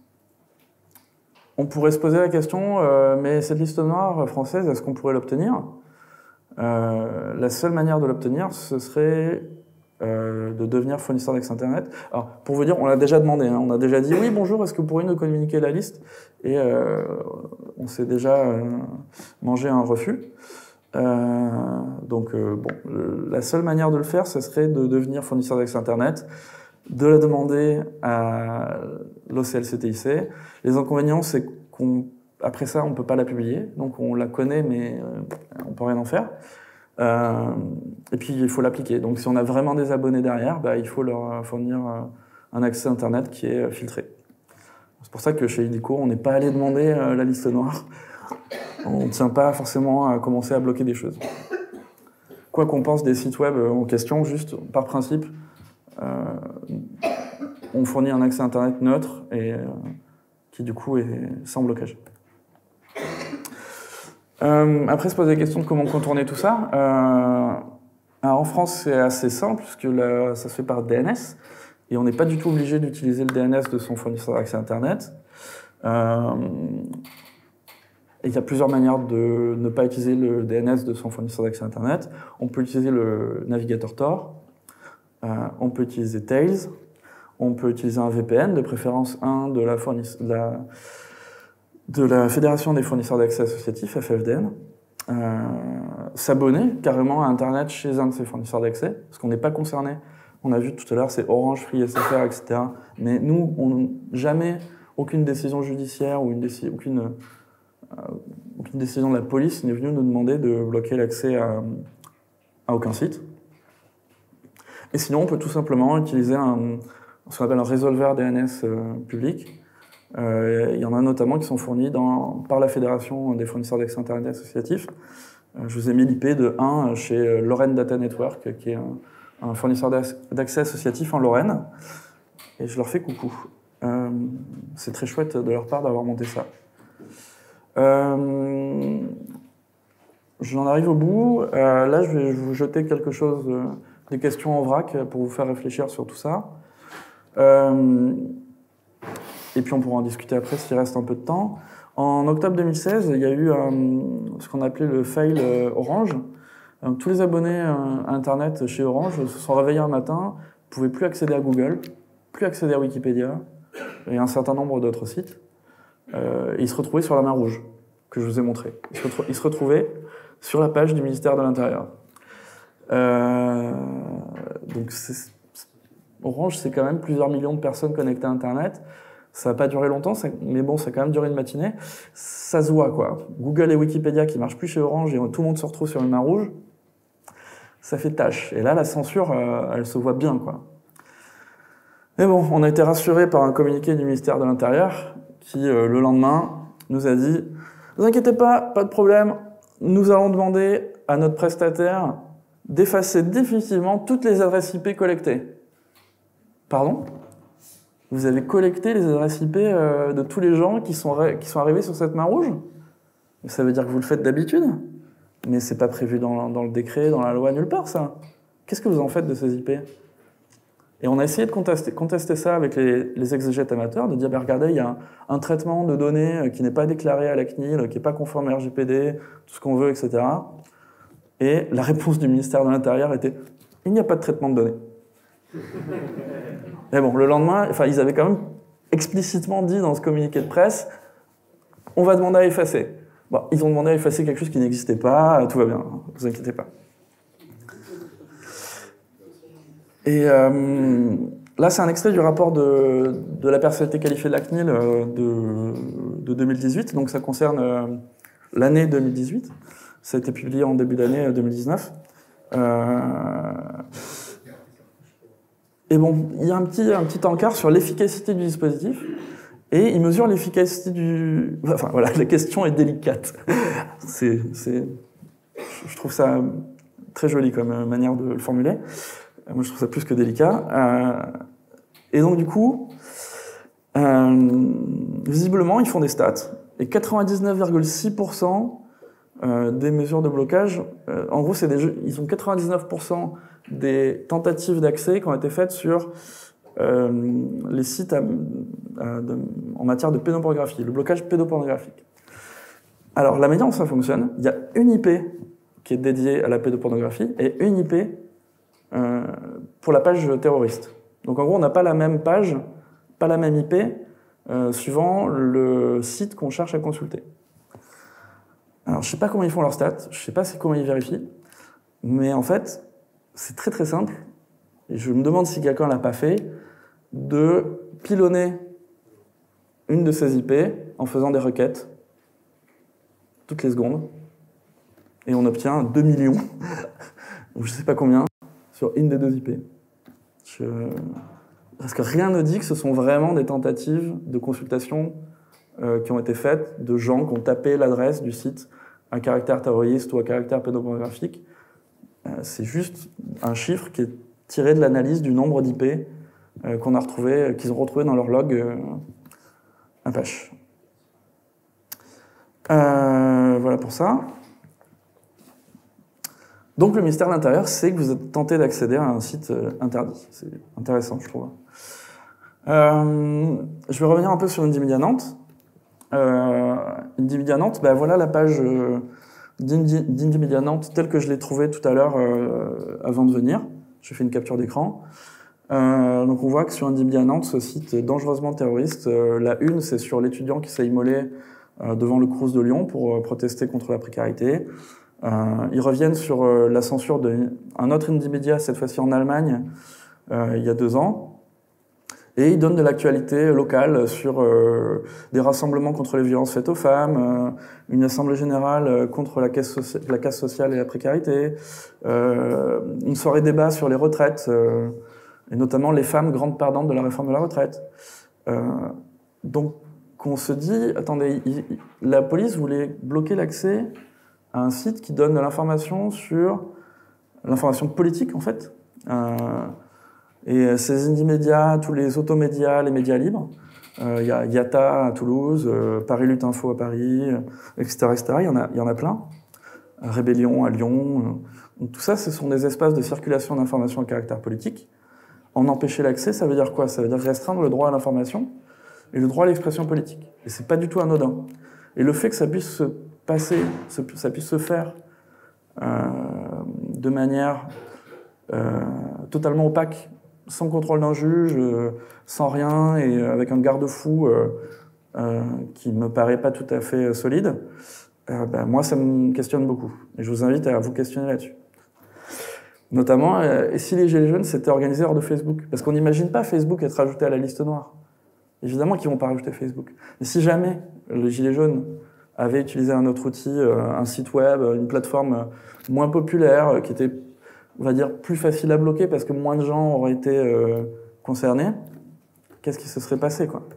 Speaker 1: on pourrait se poser la question, euh, mais cette liste noire française, est-ce qu'on pourrait l'obtenir ? euh, La seule manière de l'obtenir, ce serait euh, de devenir fournisseur d'accès Internet. Alors, pour vous dire, on l'a déjà demandé, hein, on a déjà dit « Oui, bonjour, est-ce que vous pourriez nous communiquer la liste ?» Et euh, on s'est déjà euh, mangé un refus. Euh, donc, euh, bon, le, la seule manière de le faire, ce serait de devenir fournisseur d'accès Internet, de la demander à l'O C L C T I C. Les inconvénients, c'est qu'après ça, on ne peut pas la publier, donc on la connaît, mais euh, on ne peut rien en faire. Euh, et puis, il faut l'appliquer. Donc, si on a vraiment des abonnés derrière, bah, il faut leur fournir euh, un accès Internet qui est filtré. C'est pour ça que chez Illico, on n'est pas allé demander euh, la liste noire. On ne tient pas forcément à commencer à bloquer des choses. Quoi qu'on pense des sites web en question, juste par principe, euh, on fournit un accès Internet neutre et euh, qui du coup est sans blocage. Euh, après, se poser la question de comment contourner tout ça. Euh, alors en France, c'est assez simple, puisque là, ça se fait par D N S, et on n'est pas du tout obligé d'utiliser le D N S de son fournisseur d'accès Internet. Euh, Et il y a plusieurs manières de ne pas utiliser le D N S de son fournisseur d'accès Internet. On peut utiliser le navigateur Tor, euh, on peut utiliser Tails, on peut utiliser un V P N, de préférence un de la, fournisse- de la, de la Fédération des fournisseurs d'accès associatifs, F F D N, euh, s'abonner carrément à Internet chez un de ces fournisseurs d'accès, parce qu'on n'est pas concerné. On a vu tout à l'heure, c'est Orange, Free, S F R, et cetera. Mais nous, on jamais aucune décision judiciaire ou une décision, aucune Euh, aucune décision de la police n'est venue nous demander de bloquer l'accès à, à aucun site. Et sinon, on peut tout simplement utiliser un, ce qu'on appelle un résolveur D N S euh, public. Euh, il y en a notamment qui sont fournis dans, par la Fédération des fournisseurs d'accès Internet associatifs. Euh, je vous ai mis l'I P de un chez Lorraine Data Network, qui est un, un fournisseur d'accès associatif en Lorraine. Et je leur fais coucou. Euh, c'est très chouette de leur part d'avoir monté ça. Euh, J'en arrive au bout. Euh, là, je vais vous jeter quelque chose, euh, des questions en vrac pour vous faire réfléchir sur tout ça. Euh, et puis on pourra en discuter après s'il reste un peu de temps. En octobre deux mille seize, il y a eu euh, ce qu'on appelait le fail euh, Orange. Euh, tous les abonnés euh, à Internet chez Orange se sont réveillés un matin, ne pouvaient plus accéder à Google, plus accéder à Wikipédia et un certain nombre d'autres sites. Euh, et ils se retrouvaient sur la main rouge, que je vous ai montré. Ils se, retrou- ils se retrouvaient sur la page du ministère de l'Intérieur. Euh, donc c'est, Orange, c'est quand même plusieurs millions de personnes connectées à Internet. Ça n'a pas duré longtemps, ça, mais bon, ça a quand même duré une matinée. Ça se voit, quoi. Google et Wikipédia qui ne marchent plus chez Orange et tout le monde se retrouve sur une main rouge, ça fait tâche. Et là, la censure, euh, elle se voit bien, quoi. Mais bon, on a été rassurés par un communiqué du ministère de l'Intérieur qui, euh, le lendemain, nous a dit « Ne vous inquiétez pas, pas de problème, nous allons demander à notre prestataire d'effacer définitivement toutes les adresses I P collectées. » Pardon ? Vous avez collecté les adresses I P euh, de tous les gens qui sont, ré- qui sont arrivés sur cette main rouge ? Ça veut dire que vous le faites d'habitude ? Mais c'est pas prévu dans, dans le décret, dans la loi, nulle part, ça. Qu'est-ce que vous en faites de ces I P ? Et on a essayé de contester, contester ça avec les, les exégètes amateurs, de dire, bah, regardez, il y a un, un traitement de données qui n'est pas déclaré à la C N I L, qui n'est pas conforme à R G P D, tout ce qu'on veut, et cetera. Et la réponse du ministère de l'Intérieur était, il n'y a pas de traitement de données. Mais bon, le lendemain, enfin, ils avaient quand même explicitement dit dans ce communiqué de presse, on va demander à effacer. Bon, ils ont demandé à effacer quelque chose qui n'existait pas, tout va bien, ne vous inquiétez pas. Et euh, là, c'est un extrait du rapport de, de la personnalité qualifiée de la C N I L euh, de, de deux mille dix-huit, donc ça concerne euh, l'année deux mille dix-huit. Ça a été publié en début d'année deux mille dix-neuf. Euh, et bon, il y a un petit, un petit encart sur l'efficacité du dispositif, et il mesure l'efficacité du... Enfin, voilà, la question est délicate. C'est, c'est, je trouve ça très joli comme euh, manière de le formuler. Euh, moi, je trouve ça plus que délicat. Euh, et donc, du coup, euh, visiblement, ils font des stats. Et quatre-vingt-dix-neuf virgule six pour cent euh, des mesures de blocage, euh, en gros, c'est des jeux, ils ont quatre-vingt-dix-neuf pour cent des tentatives d'accès qui ont été faites sur euh, les sites à, à, de, en matière de pédopornographie, le blocage pédopornographique. Alors, la manière dont ça fonctionne, il y a une I P qui est dédiée à la pédopornographie et une I P euh, pour la page terroriste. Donc, en gros, on n'a pas la même page, pas la même I P, euh, suivant le site qu'on cherche à consulter. Alors, je ne sais pas comment ils font leurs stats, je ne sais pas comment ils vérifient, mais en fait, c'est très très simple, et je me demande si quelqu'un ne l'a pas fait, de pilonner une de ces I P en faisant des requêtes toutes les secondes, et on obtient deux millions, ou je ne sais pas combien, sur une des deux I P. Je... Parce que rien ne dit que ce sont vraiment des tentatives de consultation euh, qui ont été faites de gens qui ont tapé l'adresse du site à caractère terroriste ou à caractère pédopornographique. Euh, c'est juste un chiffre qui est tiré de l'analyse du nombre d'I P euh, qu'on a retrouvé, qu'ils ont retrouvé dans leur log euh, Apache. Euh, voilà pour ça. Donc le mystère de l'intérieur, c'est que vous êtes tenté d'accéder à un site euh, interdit. C'est intéressant, je trouve. Euh, je vais revenir un peu sur Indymedia Nantes. Euh, Indymedia Nantes, ben voilà la page euh, d'Indymedia Nantes telle que je l'ai trouvée tout à l'heure euh, avant de venir. J'ai fait une capture d'écran. Euh, donc on voit que sur Indymedia Nantes, ce site dangereusement terroriste, euh, la une, c'est sur l'étudiant qui s'est immolé euh, devant le Crous de Lyon pour euh, protester contre la précarité. Euh, ils reviennent sur euh, la censure d'un autre Indymedia, cette fois-ci en Allemagne, euh, il y a deux ans. Et ils donnent de l'actualité locale sur euh, des rassemblements contre les violences faites aux femmes, euh, une assemblée générale contre la casse, socia la casse sociale et la précarité, euh, une soirée débat sur les retraites, euh, et notamment les femmes grandes perdantes de la réforme de la retraite. Euh, donc on se dit, attendez, il, il, la police voulait bloquer l'accès à un site qui donne de l'information sur l'information politique, en fait. Euh, et ces Indymedia, tous les automédias, les médias libres, il euh, y a Yata à Toulouse, euh, Paris Lutte Info à Paris, et cetera, et cetera. Il y en a, il y en a plein. Rébellion à Lyon. Euh. Donc tout ça, ce sont des espaces de circulation d'informations à caractère politique. En empêcher l'accès, ça veut dire quoi? Ça veut dire restreindre le droit à l'information et le droit à l'expression politique. Et c'est pas du tout anodin. Et le fait que ça puisse se passer, ça puisse se faire euh, de manière euh, totalement opaque, sans contrôle d'un juge, euh, sans rien, et avec un garde-fou euh, euh, qui me paraît pas tout à fait solide, euh, ben, moi, ça me questionne beaucoup. Et je vous invite à vous questionner là-dessus. Notamment, euh, et si les Gilets jaunes s'étaient organisés hors de Facebook? Parce qu'on n'imagine pas Facebook être ajouté à la liste noire. Évidemment qu'ils vont pas rajouter Facebook. Mais si jamais les Gilets jaunes avaient utilisé un autre outil, euh, un site web, une plateforme moins populaire, euh, qui était, on va dire, plus facile à bloquer parce que moins de gens auraient été euh, concernés, qu'est-ce qui se serait passé, quoi?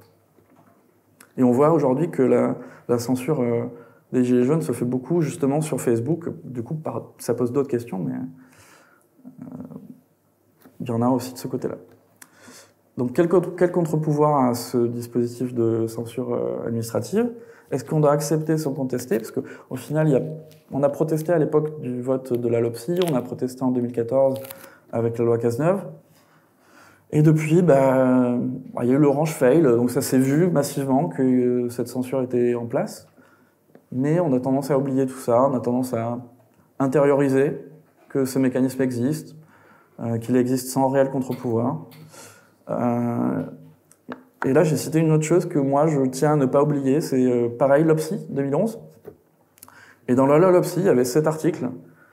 Speaker 1: Et on voit aujourd'hui que la, la censure euh, des Gilets jaunes se fait beaucoup justement sur Facebook. Du coup, par, ça pose d'autres questions, mais euh, il y en a aussi de ce côté-là. Donc, quel, quel contre-pouvoir a ce dispositif de censure euh, administrative? Est-ce qu'on doit accepter sans contester? Parce qu'au final, il y a, on a protesté à l'époque du vote de la LOPSI, on a protesté en deux mille quatorze avec la loi Cazeneuve. Et depuis, bah, il y a eu l'Orange Fail, donc ça s'est vu massivement que cette censure était en place. Mais on a tendance à oublier tout ça, on a tendance à intérioriser que ce mécanisme existe, euh, qu'il existe sans réel contre-pouvoir. Euh, Et là, j'ai cité une autre chose que moi, je tiens à ne pas oublier. C'est euh, pareil, LOPSI, deux mille onze. Et dans la loi LOPSI, il y avait cet article,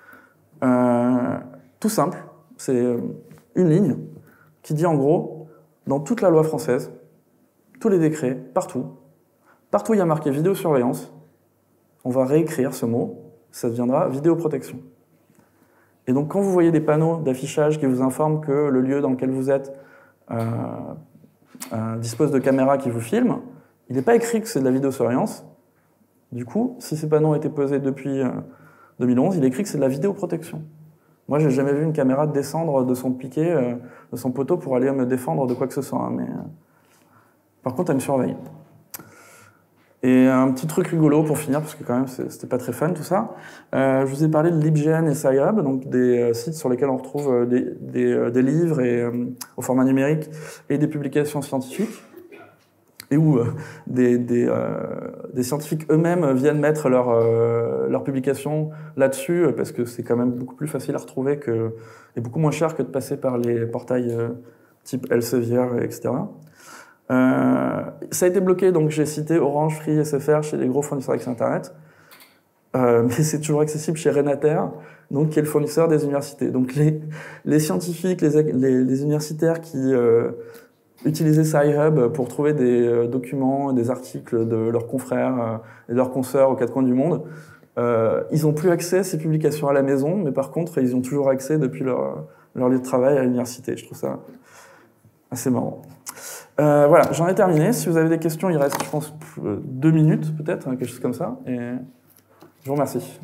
Speaker 1: euh, tout simple, c'est euh, une ligne, qui dit en gros, dans toute la loi française, tous les décrets, partout, partout où il y a marqué vidéosurveillance, on va réécrire ce mot, ça deviendra vidéoprotection. Et donc, quand vous voyez des panneaux d'affichage qui vous informent que le lieu dans lequel vous êtes euh, Euh, dispose de caméras qui vous filment, il n'est pas écrit que c'est de la vidéosurveillance. Du coup, si ces panneaux ont été posés depuis euh, deux mille onze, il est écrit que c'est de la vidéoprotection. Moi, j'ai jamais vu une caméra descendre de son piquet, euh, de son poteau pour aller me défendre de quoi que ce soit. Hein, mais, euh, par contre, elle me surveille. Et un petit truc rigolo pour finir, parce que quand même, c'était pas très fun tout ça. Euh, je vous ai parlé de LibGen et SciHub, donc des euh, sites sur lesquels on retrouve euh, des, des, euh, des livres et, euh, au format numérique et des publications scientifiques. Et où euh, des, des, euh, des scientifiques eux-mêmes viennent mettre leurs euh, leur publications là-dessus, parce que c'est quand même beaucoup plus facile à retrouver que, et beaucoup moins cher que de passer par les portails euh, type Elsevier, et cetera. Euh, ça a été bloqué, donc j'ai cité Orange, Free, S F R chez les gros fournisseurs d'accès Internet. Euh, mais c'est toujours accessible chez Renater, donc qui est le fournisseur des universités. Donc les, les scientifiques, les, les, les universitaires qui euh, utilisaient SciHub pour trouver des euh, documents, des articles de leurs confrères euh, et de leurs consoeurs aux quatre coins du monde, euh, ils n'ont plus accès à ces publications à la maison, mais par contre, ils ont toujours accès depuis leur, leur lieu de travail à l'université. Je trouve ça assez marrant. Euh, voilà, j'en ai terminé. Si vous avez des questions, il reste, je pense, deux minutes peut-être, quelque chose comme ça. Et je vous remercie.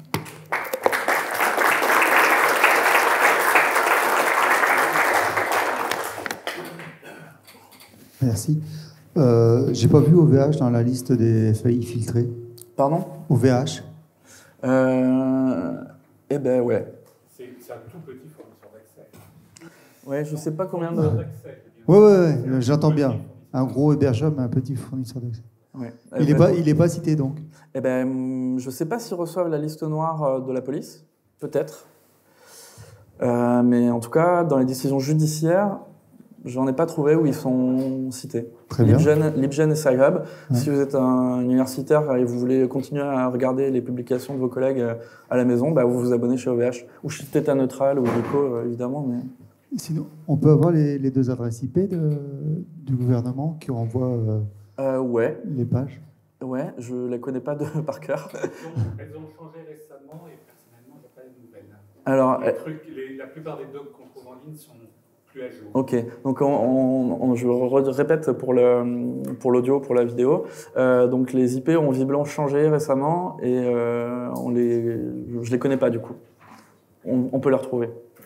Speaker 6: Merci. Euh, j'ai pas vu O V H dans la liste des F A I filtrées.
Speaker 1: Pardon ?
Speaker 6: O V H.
Speaker 1: Euh, eh ben ouais.
Speaker 7: C'est un tout petit fournisseur d'accès.
Speaker 1: Ouais, je sais pas combien de.
Speaker 6: Ouais, ouais, ouais, j'entends bien. Un gros hébergeur, mais un petit fournisseur d'accès.
Speaker 1: Ouais.
Speaker 6: Il n'est pas, il est pas cité donc.
Speaker 1: Eh ben, je sais pas s'ils reçoivent la liste noire de la police, peut-être. Euh, mais en tout cas, dans les décisions judiciaires, j'en ai pas trouvé où ils sont cités.
Speaker 6: Très bien.
Speaker 1: LibGen, LibGen et SciHub. Ouais. Si vous êtes un universitaire et vous voulez continuer à regarder les publications de vos collègues à la maison, bah vous vous abonnez chez O V H ou chez Theta Neutral ou Rico, évidemment. Mais...
Speaker 6: Sinon, on peut avoir les, les deux adresses I P de, du gouvernement qui renvoient euh,
Speaker 1: euh, ouais.
Speaker 6: les pages.
Speaker 1: Ouais, je ne les connais pas de, par cœur.
Speaker 7: Elles ont changé récemment et personnellement, je n'ai pas les nouvelles.
Speaker 1: Alors,
Speaker 7: les trucs, les, la plupart des docs qu'on trouve en ligne sont plus à jour.
Speaker 1: Ok, donc on, on, on, je répète pour le pour l'audio, pour la vidéo. Euh, donc les I P ont visiblement changé récemment et euh, on les, je les connais pas du coup. On, on peut les retrouver.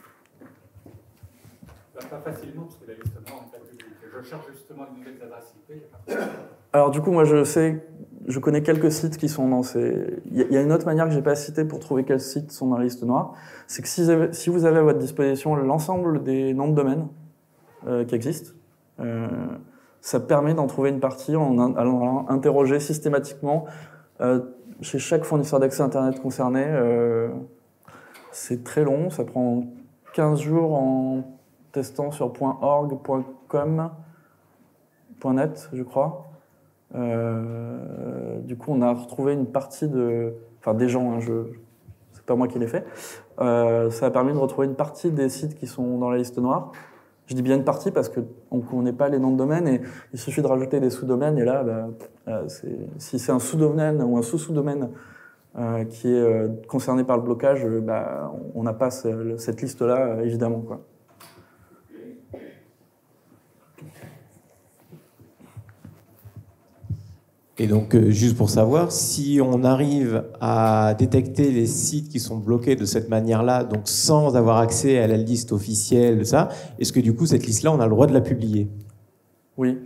Speaker 7: Pas facilement parce que la liste noire n'est pas publique. Je cherche justement les nouvelles adresses I P.
Speaker 1: Alors du coup, moi je sais, je connais quelques sites qui sont dans ces. Il y a une autre manière que j'ai pas citée pour trouver quels sites sont dans la liste noire, c'est que si vous avez, si vous avez à votre disposition l'ensemble des noms de domaine euh, qui existent, euh, ça permet d'en trouver une partie en allant interroger systématiquement euh, chez chaque fournisseur d'accès Internet concerné. Euh, c'est très long, ça prend quinze jours en testant sur .org, .com, .net, je crois. Euh, du coup, on a retrouvé une partie de... Enfin, des gens, hein, je, c'est pas moi qui l'ai fait. Euh, ça a permis de retrouver une partie des sites qui sont dans la liste noire. Je dis bien une partie parce qu'on ne connaît pas les noms de domaine et il suffit de rajouter des sous-domaines et là, bah, euh, c'est, si c'est un sous-domaine ou un sous-sous-domaine euh, qui est euh, concerné par le blocage, euh, bah, on n'a pas ce, cette liste-là, euh, évidemment, quoi.
Speaker 8: Et donc, euh, juste pour savoir, si on arrive à détecter les sites qui sont bloqués de cette manière-là, donc sans avoir accès à la liste officielle de ça, est-ce que du coup, cette liste-là, on a le droit de la publier ?
Speaker 1: Oui.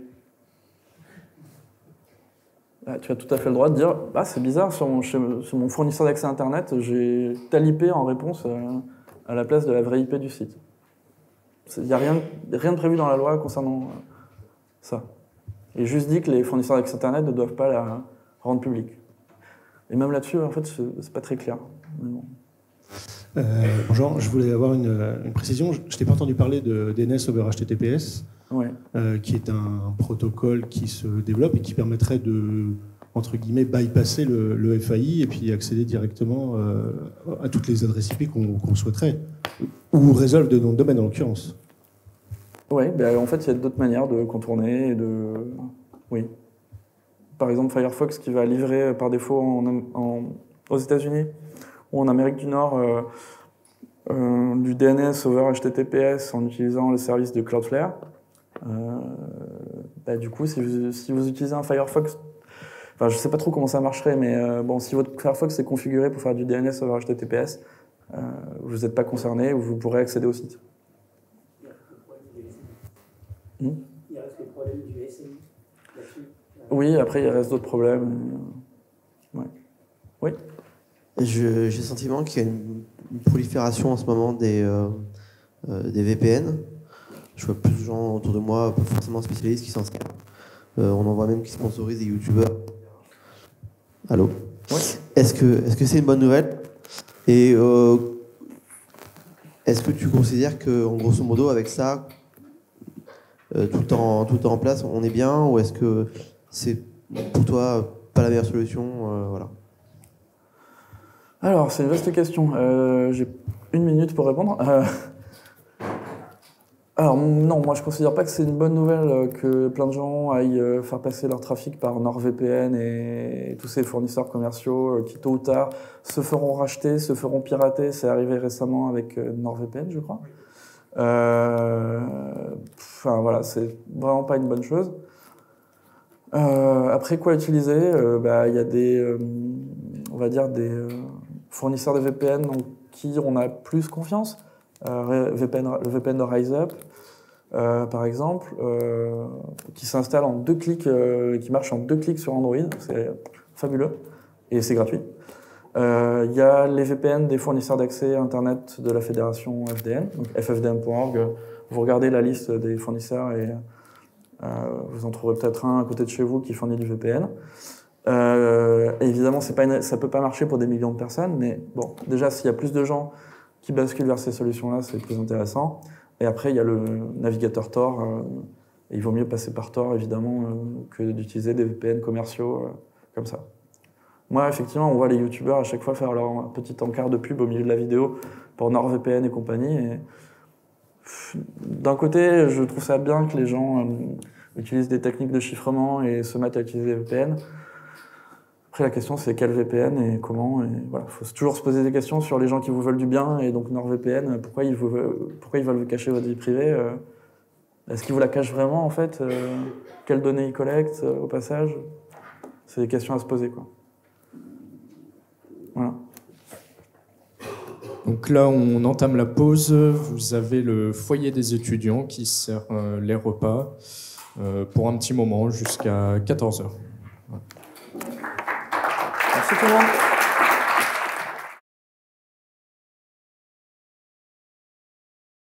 Speaker 1: Ah, tu as tout à fait le droit de dire ah, c'est bizarre, sur mon, sur mon fournisseur d'accès Internet, j'ai tel I P en réponse à, à la place de la vraie I P du site. Il n'y a rien, rien de prévu dans la loi concernant ça. Et juste dit que les fournisseurs d'accès Internet ne doivent pas la rendre publique. Et même là-dessus, en fait, c'est pas très clair. Bon.
Speaker 9: Euh, bonjour, je voulais avoir une, une précision. Je ne t'ai pas entendu parler de D N S over H T T P S,
Speaker 1: ouais.
Speaker 9: euh, qui est un protocole qui se développe et qui permettrait de, entre guillemets, bypasser le, le F A I et puis accéder directement euh, à toutes les adresses I P qu'on qu'on souhaiterait, ou résolve de nom de domaine en l'occurrence.
Speaker 1: Oui, ben en fait, il y a d'autres manières de contourner et de... Oui. Par exemple, Firefox qui va livrer par défaut en, en, aux États-Unis ou en Amérique du Nord euh, euh, du D N S over H T T P S en utilisant le service de Cloudflare. Euh, ben, du coup, si vous, si vous utilisez un Firefox... Enfin, je ne sais pas trop comment ça marcherait, mais euh, bon, si votre Firefox est configuré pour faire du D N S over H T T P S, euh, vous n'êtes pas concerné, où vous pourrez accéder au site.
Speaker 2: Il reste le problème du S M I là-dessus.
Speaker 1: Oui, après, il reste d'autres problèmes. Ouais. Oui.
Speaker 3: Je- J'ai le sentiment qu'il y a une, une prolifération en ce moment des, euh, euh, des V P N. Je vois plus de gens autour de moi, pas forcément spécialistes, qui s'en servent. Euh, on en voit même qui sponsorisent des youtubeurs. Allô?
Speaker 1: Oui.
Speaker 3: Est-ce que est-ce que c'est une bonne nouvelle? Et euh, est-ce que tu considères que, en grosso modo, avec ça, euh, tout en tout en place, on est bien, ou est-ce que c'est pour toi pas la meilleure solution? euh, Voilà.
Speaker 1: Alors, c'est une vaste question. Euh, J'ai une minute pour répondre. Euh, Alors, non, moi je considère pas que c'est une bonne nouvelle euh, que plein de gens aillent euh, faire passer leur trafic par NordVPN et, et tous ces fournisseurs commerciaux euh, qui, tôt ou tard, se feront racheter, se feront pirater. C'est arrivé récemment avec euh, NordVPN, je crois. Euh, Enfin, voilà, c'est vraiment pas une bonne chose. Euh, après, quoi utiliser? Euh, bah, il y a des, euh, on va dire, des euh, fournisseurs de V P N en qui on a plus confiance. Euh, V P N, le V P N de RiseUp, euh, par exemple, euh, qui s'installe en deux clics, euh, qui marche en deux clics sur Android, c'est fabuleux et c'est gratuit. Il euh, y a les V P N des fournisseurs d'accès Internet de la fédération F D N, donc f f d n point org. Vous regardez la liste des fournisseurs et euh, vous en trouverez peut-être un à côté de chez vous qui fournit du V P N. Euh, évidemment, c'est pas une, ça peut pas marcher pour des millions de personnes, mais bon, déjà s'il y a plus de gens qui basculent vers ces solutions-là, c'est plus intéressant. Et après, il y a le navigateur Tor. Euh, et il vaut mieux passer par Tor, évidemment, euh, que d'utiliser des V P N commerciaux euh, comme ça. Moi, effectivement, on voit les youtubeurs à chaque fois faire leur petit encart de pub au milieu de la vidéo pour NordVPN et compagnie. Et d'un côté, je trouve ça bien que les gens euh, utilisent des techniques de chiffrement et se mettent à utiliser des V P N. Après, la question, c'est quel V P N et comment. Et voilà, faut toujours se poser des questions sur les gens qui vous veulent du bien. Et donc, NordVPN, pourquoi ils, vous, pourquoi ils veulent vous cacher votre vie privée? euh, Est-ce qu'ils vous la cachent vraiment, en fait? euh, Quelles données ils collectent, euh, au passage? C'est des questions à se poser, quoi. Voilà.
Speaker 10: Donc là, on entame la pause. Vous avez le foyer des étudiants qui sert euh, les repas euh, pour un petit moment jusqu'à quatorze heures.
Speaker 1: Merci tout le monde.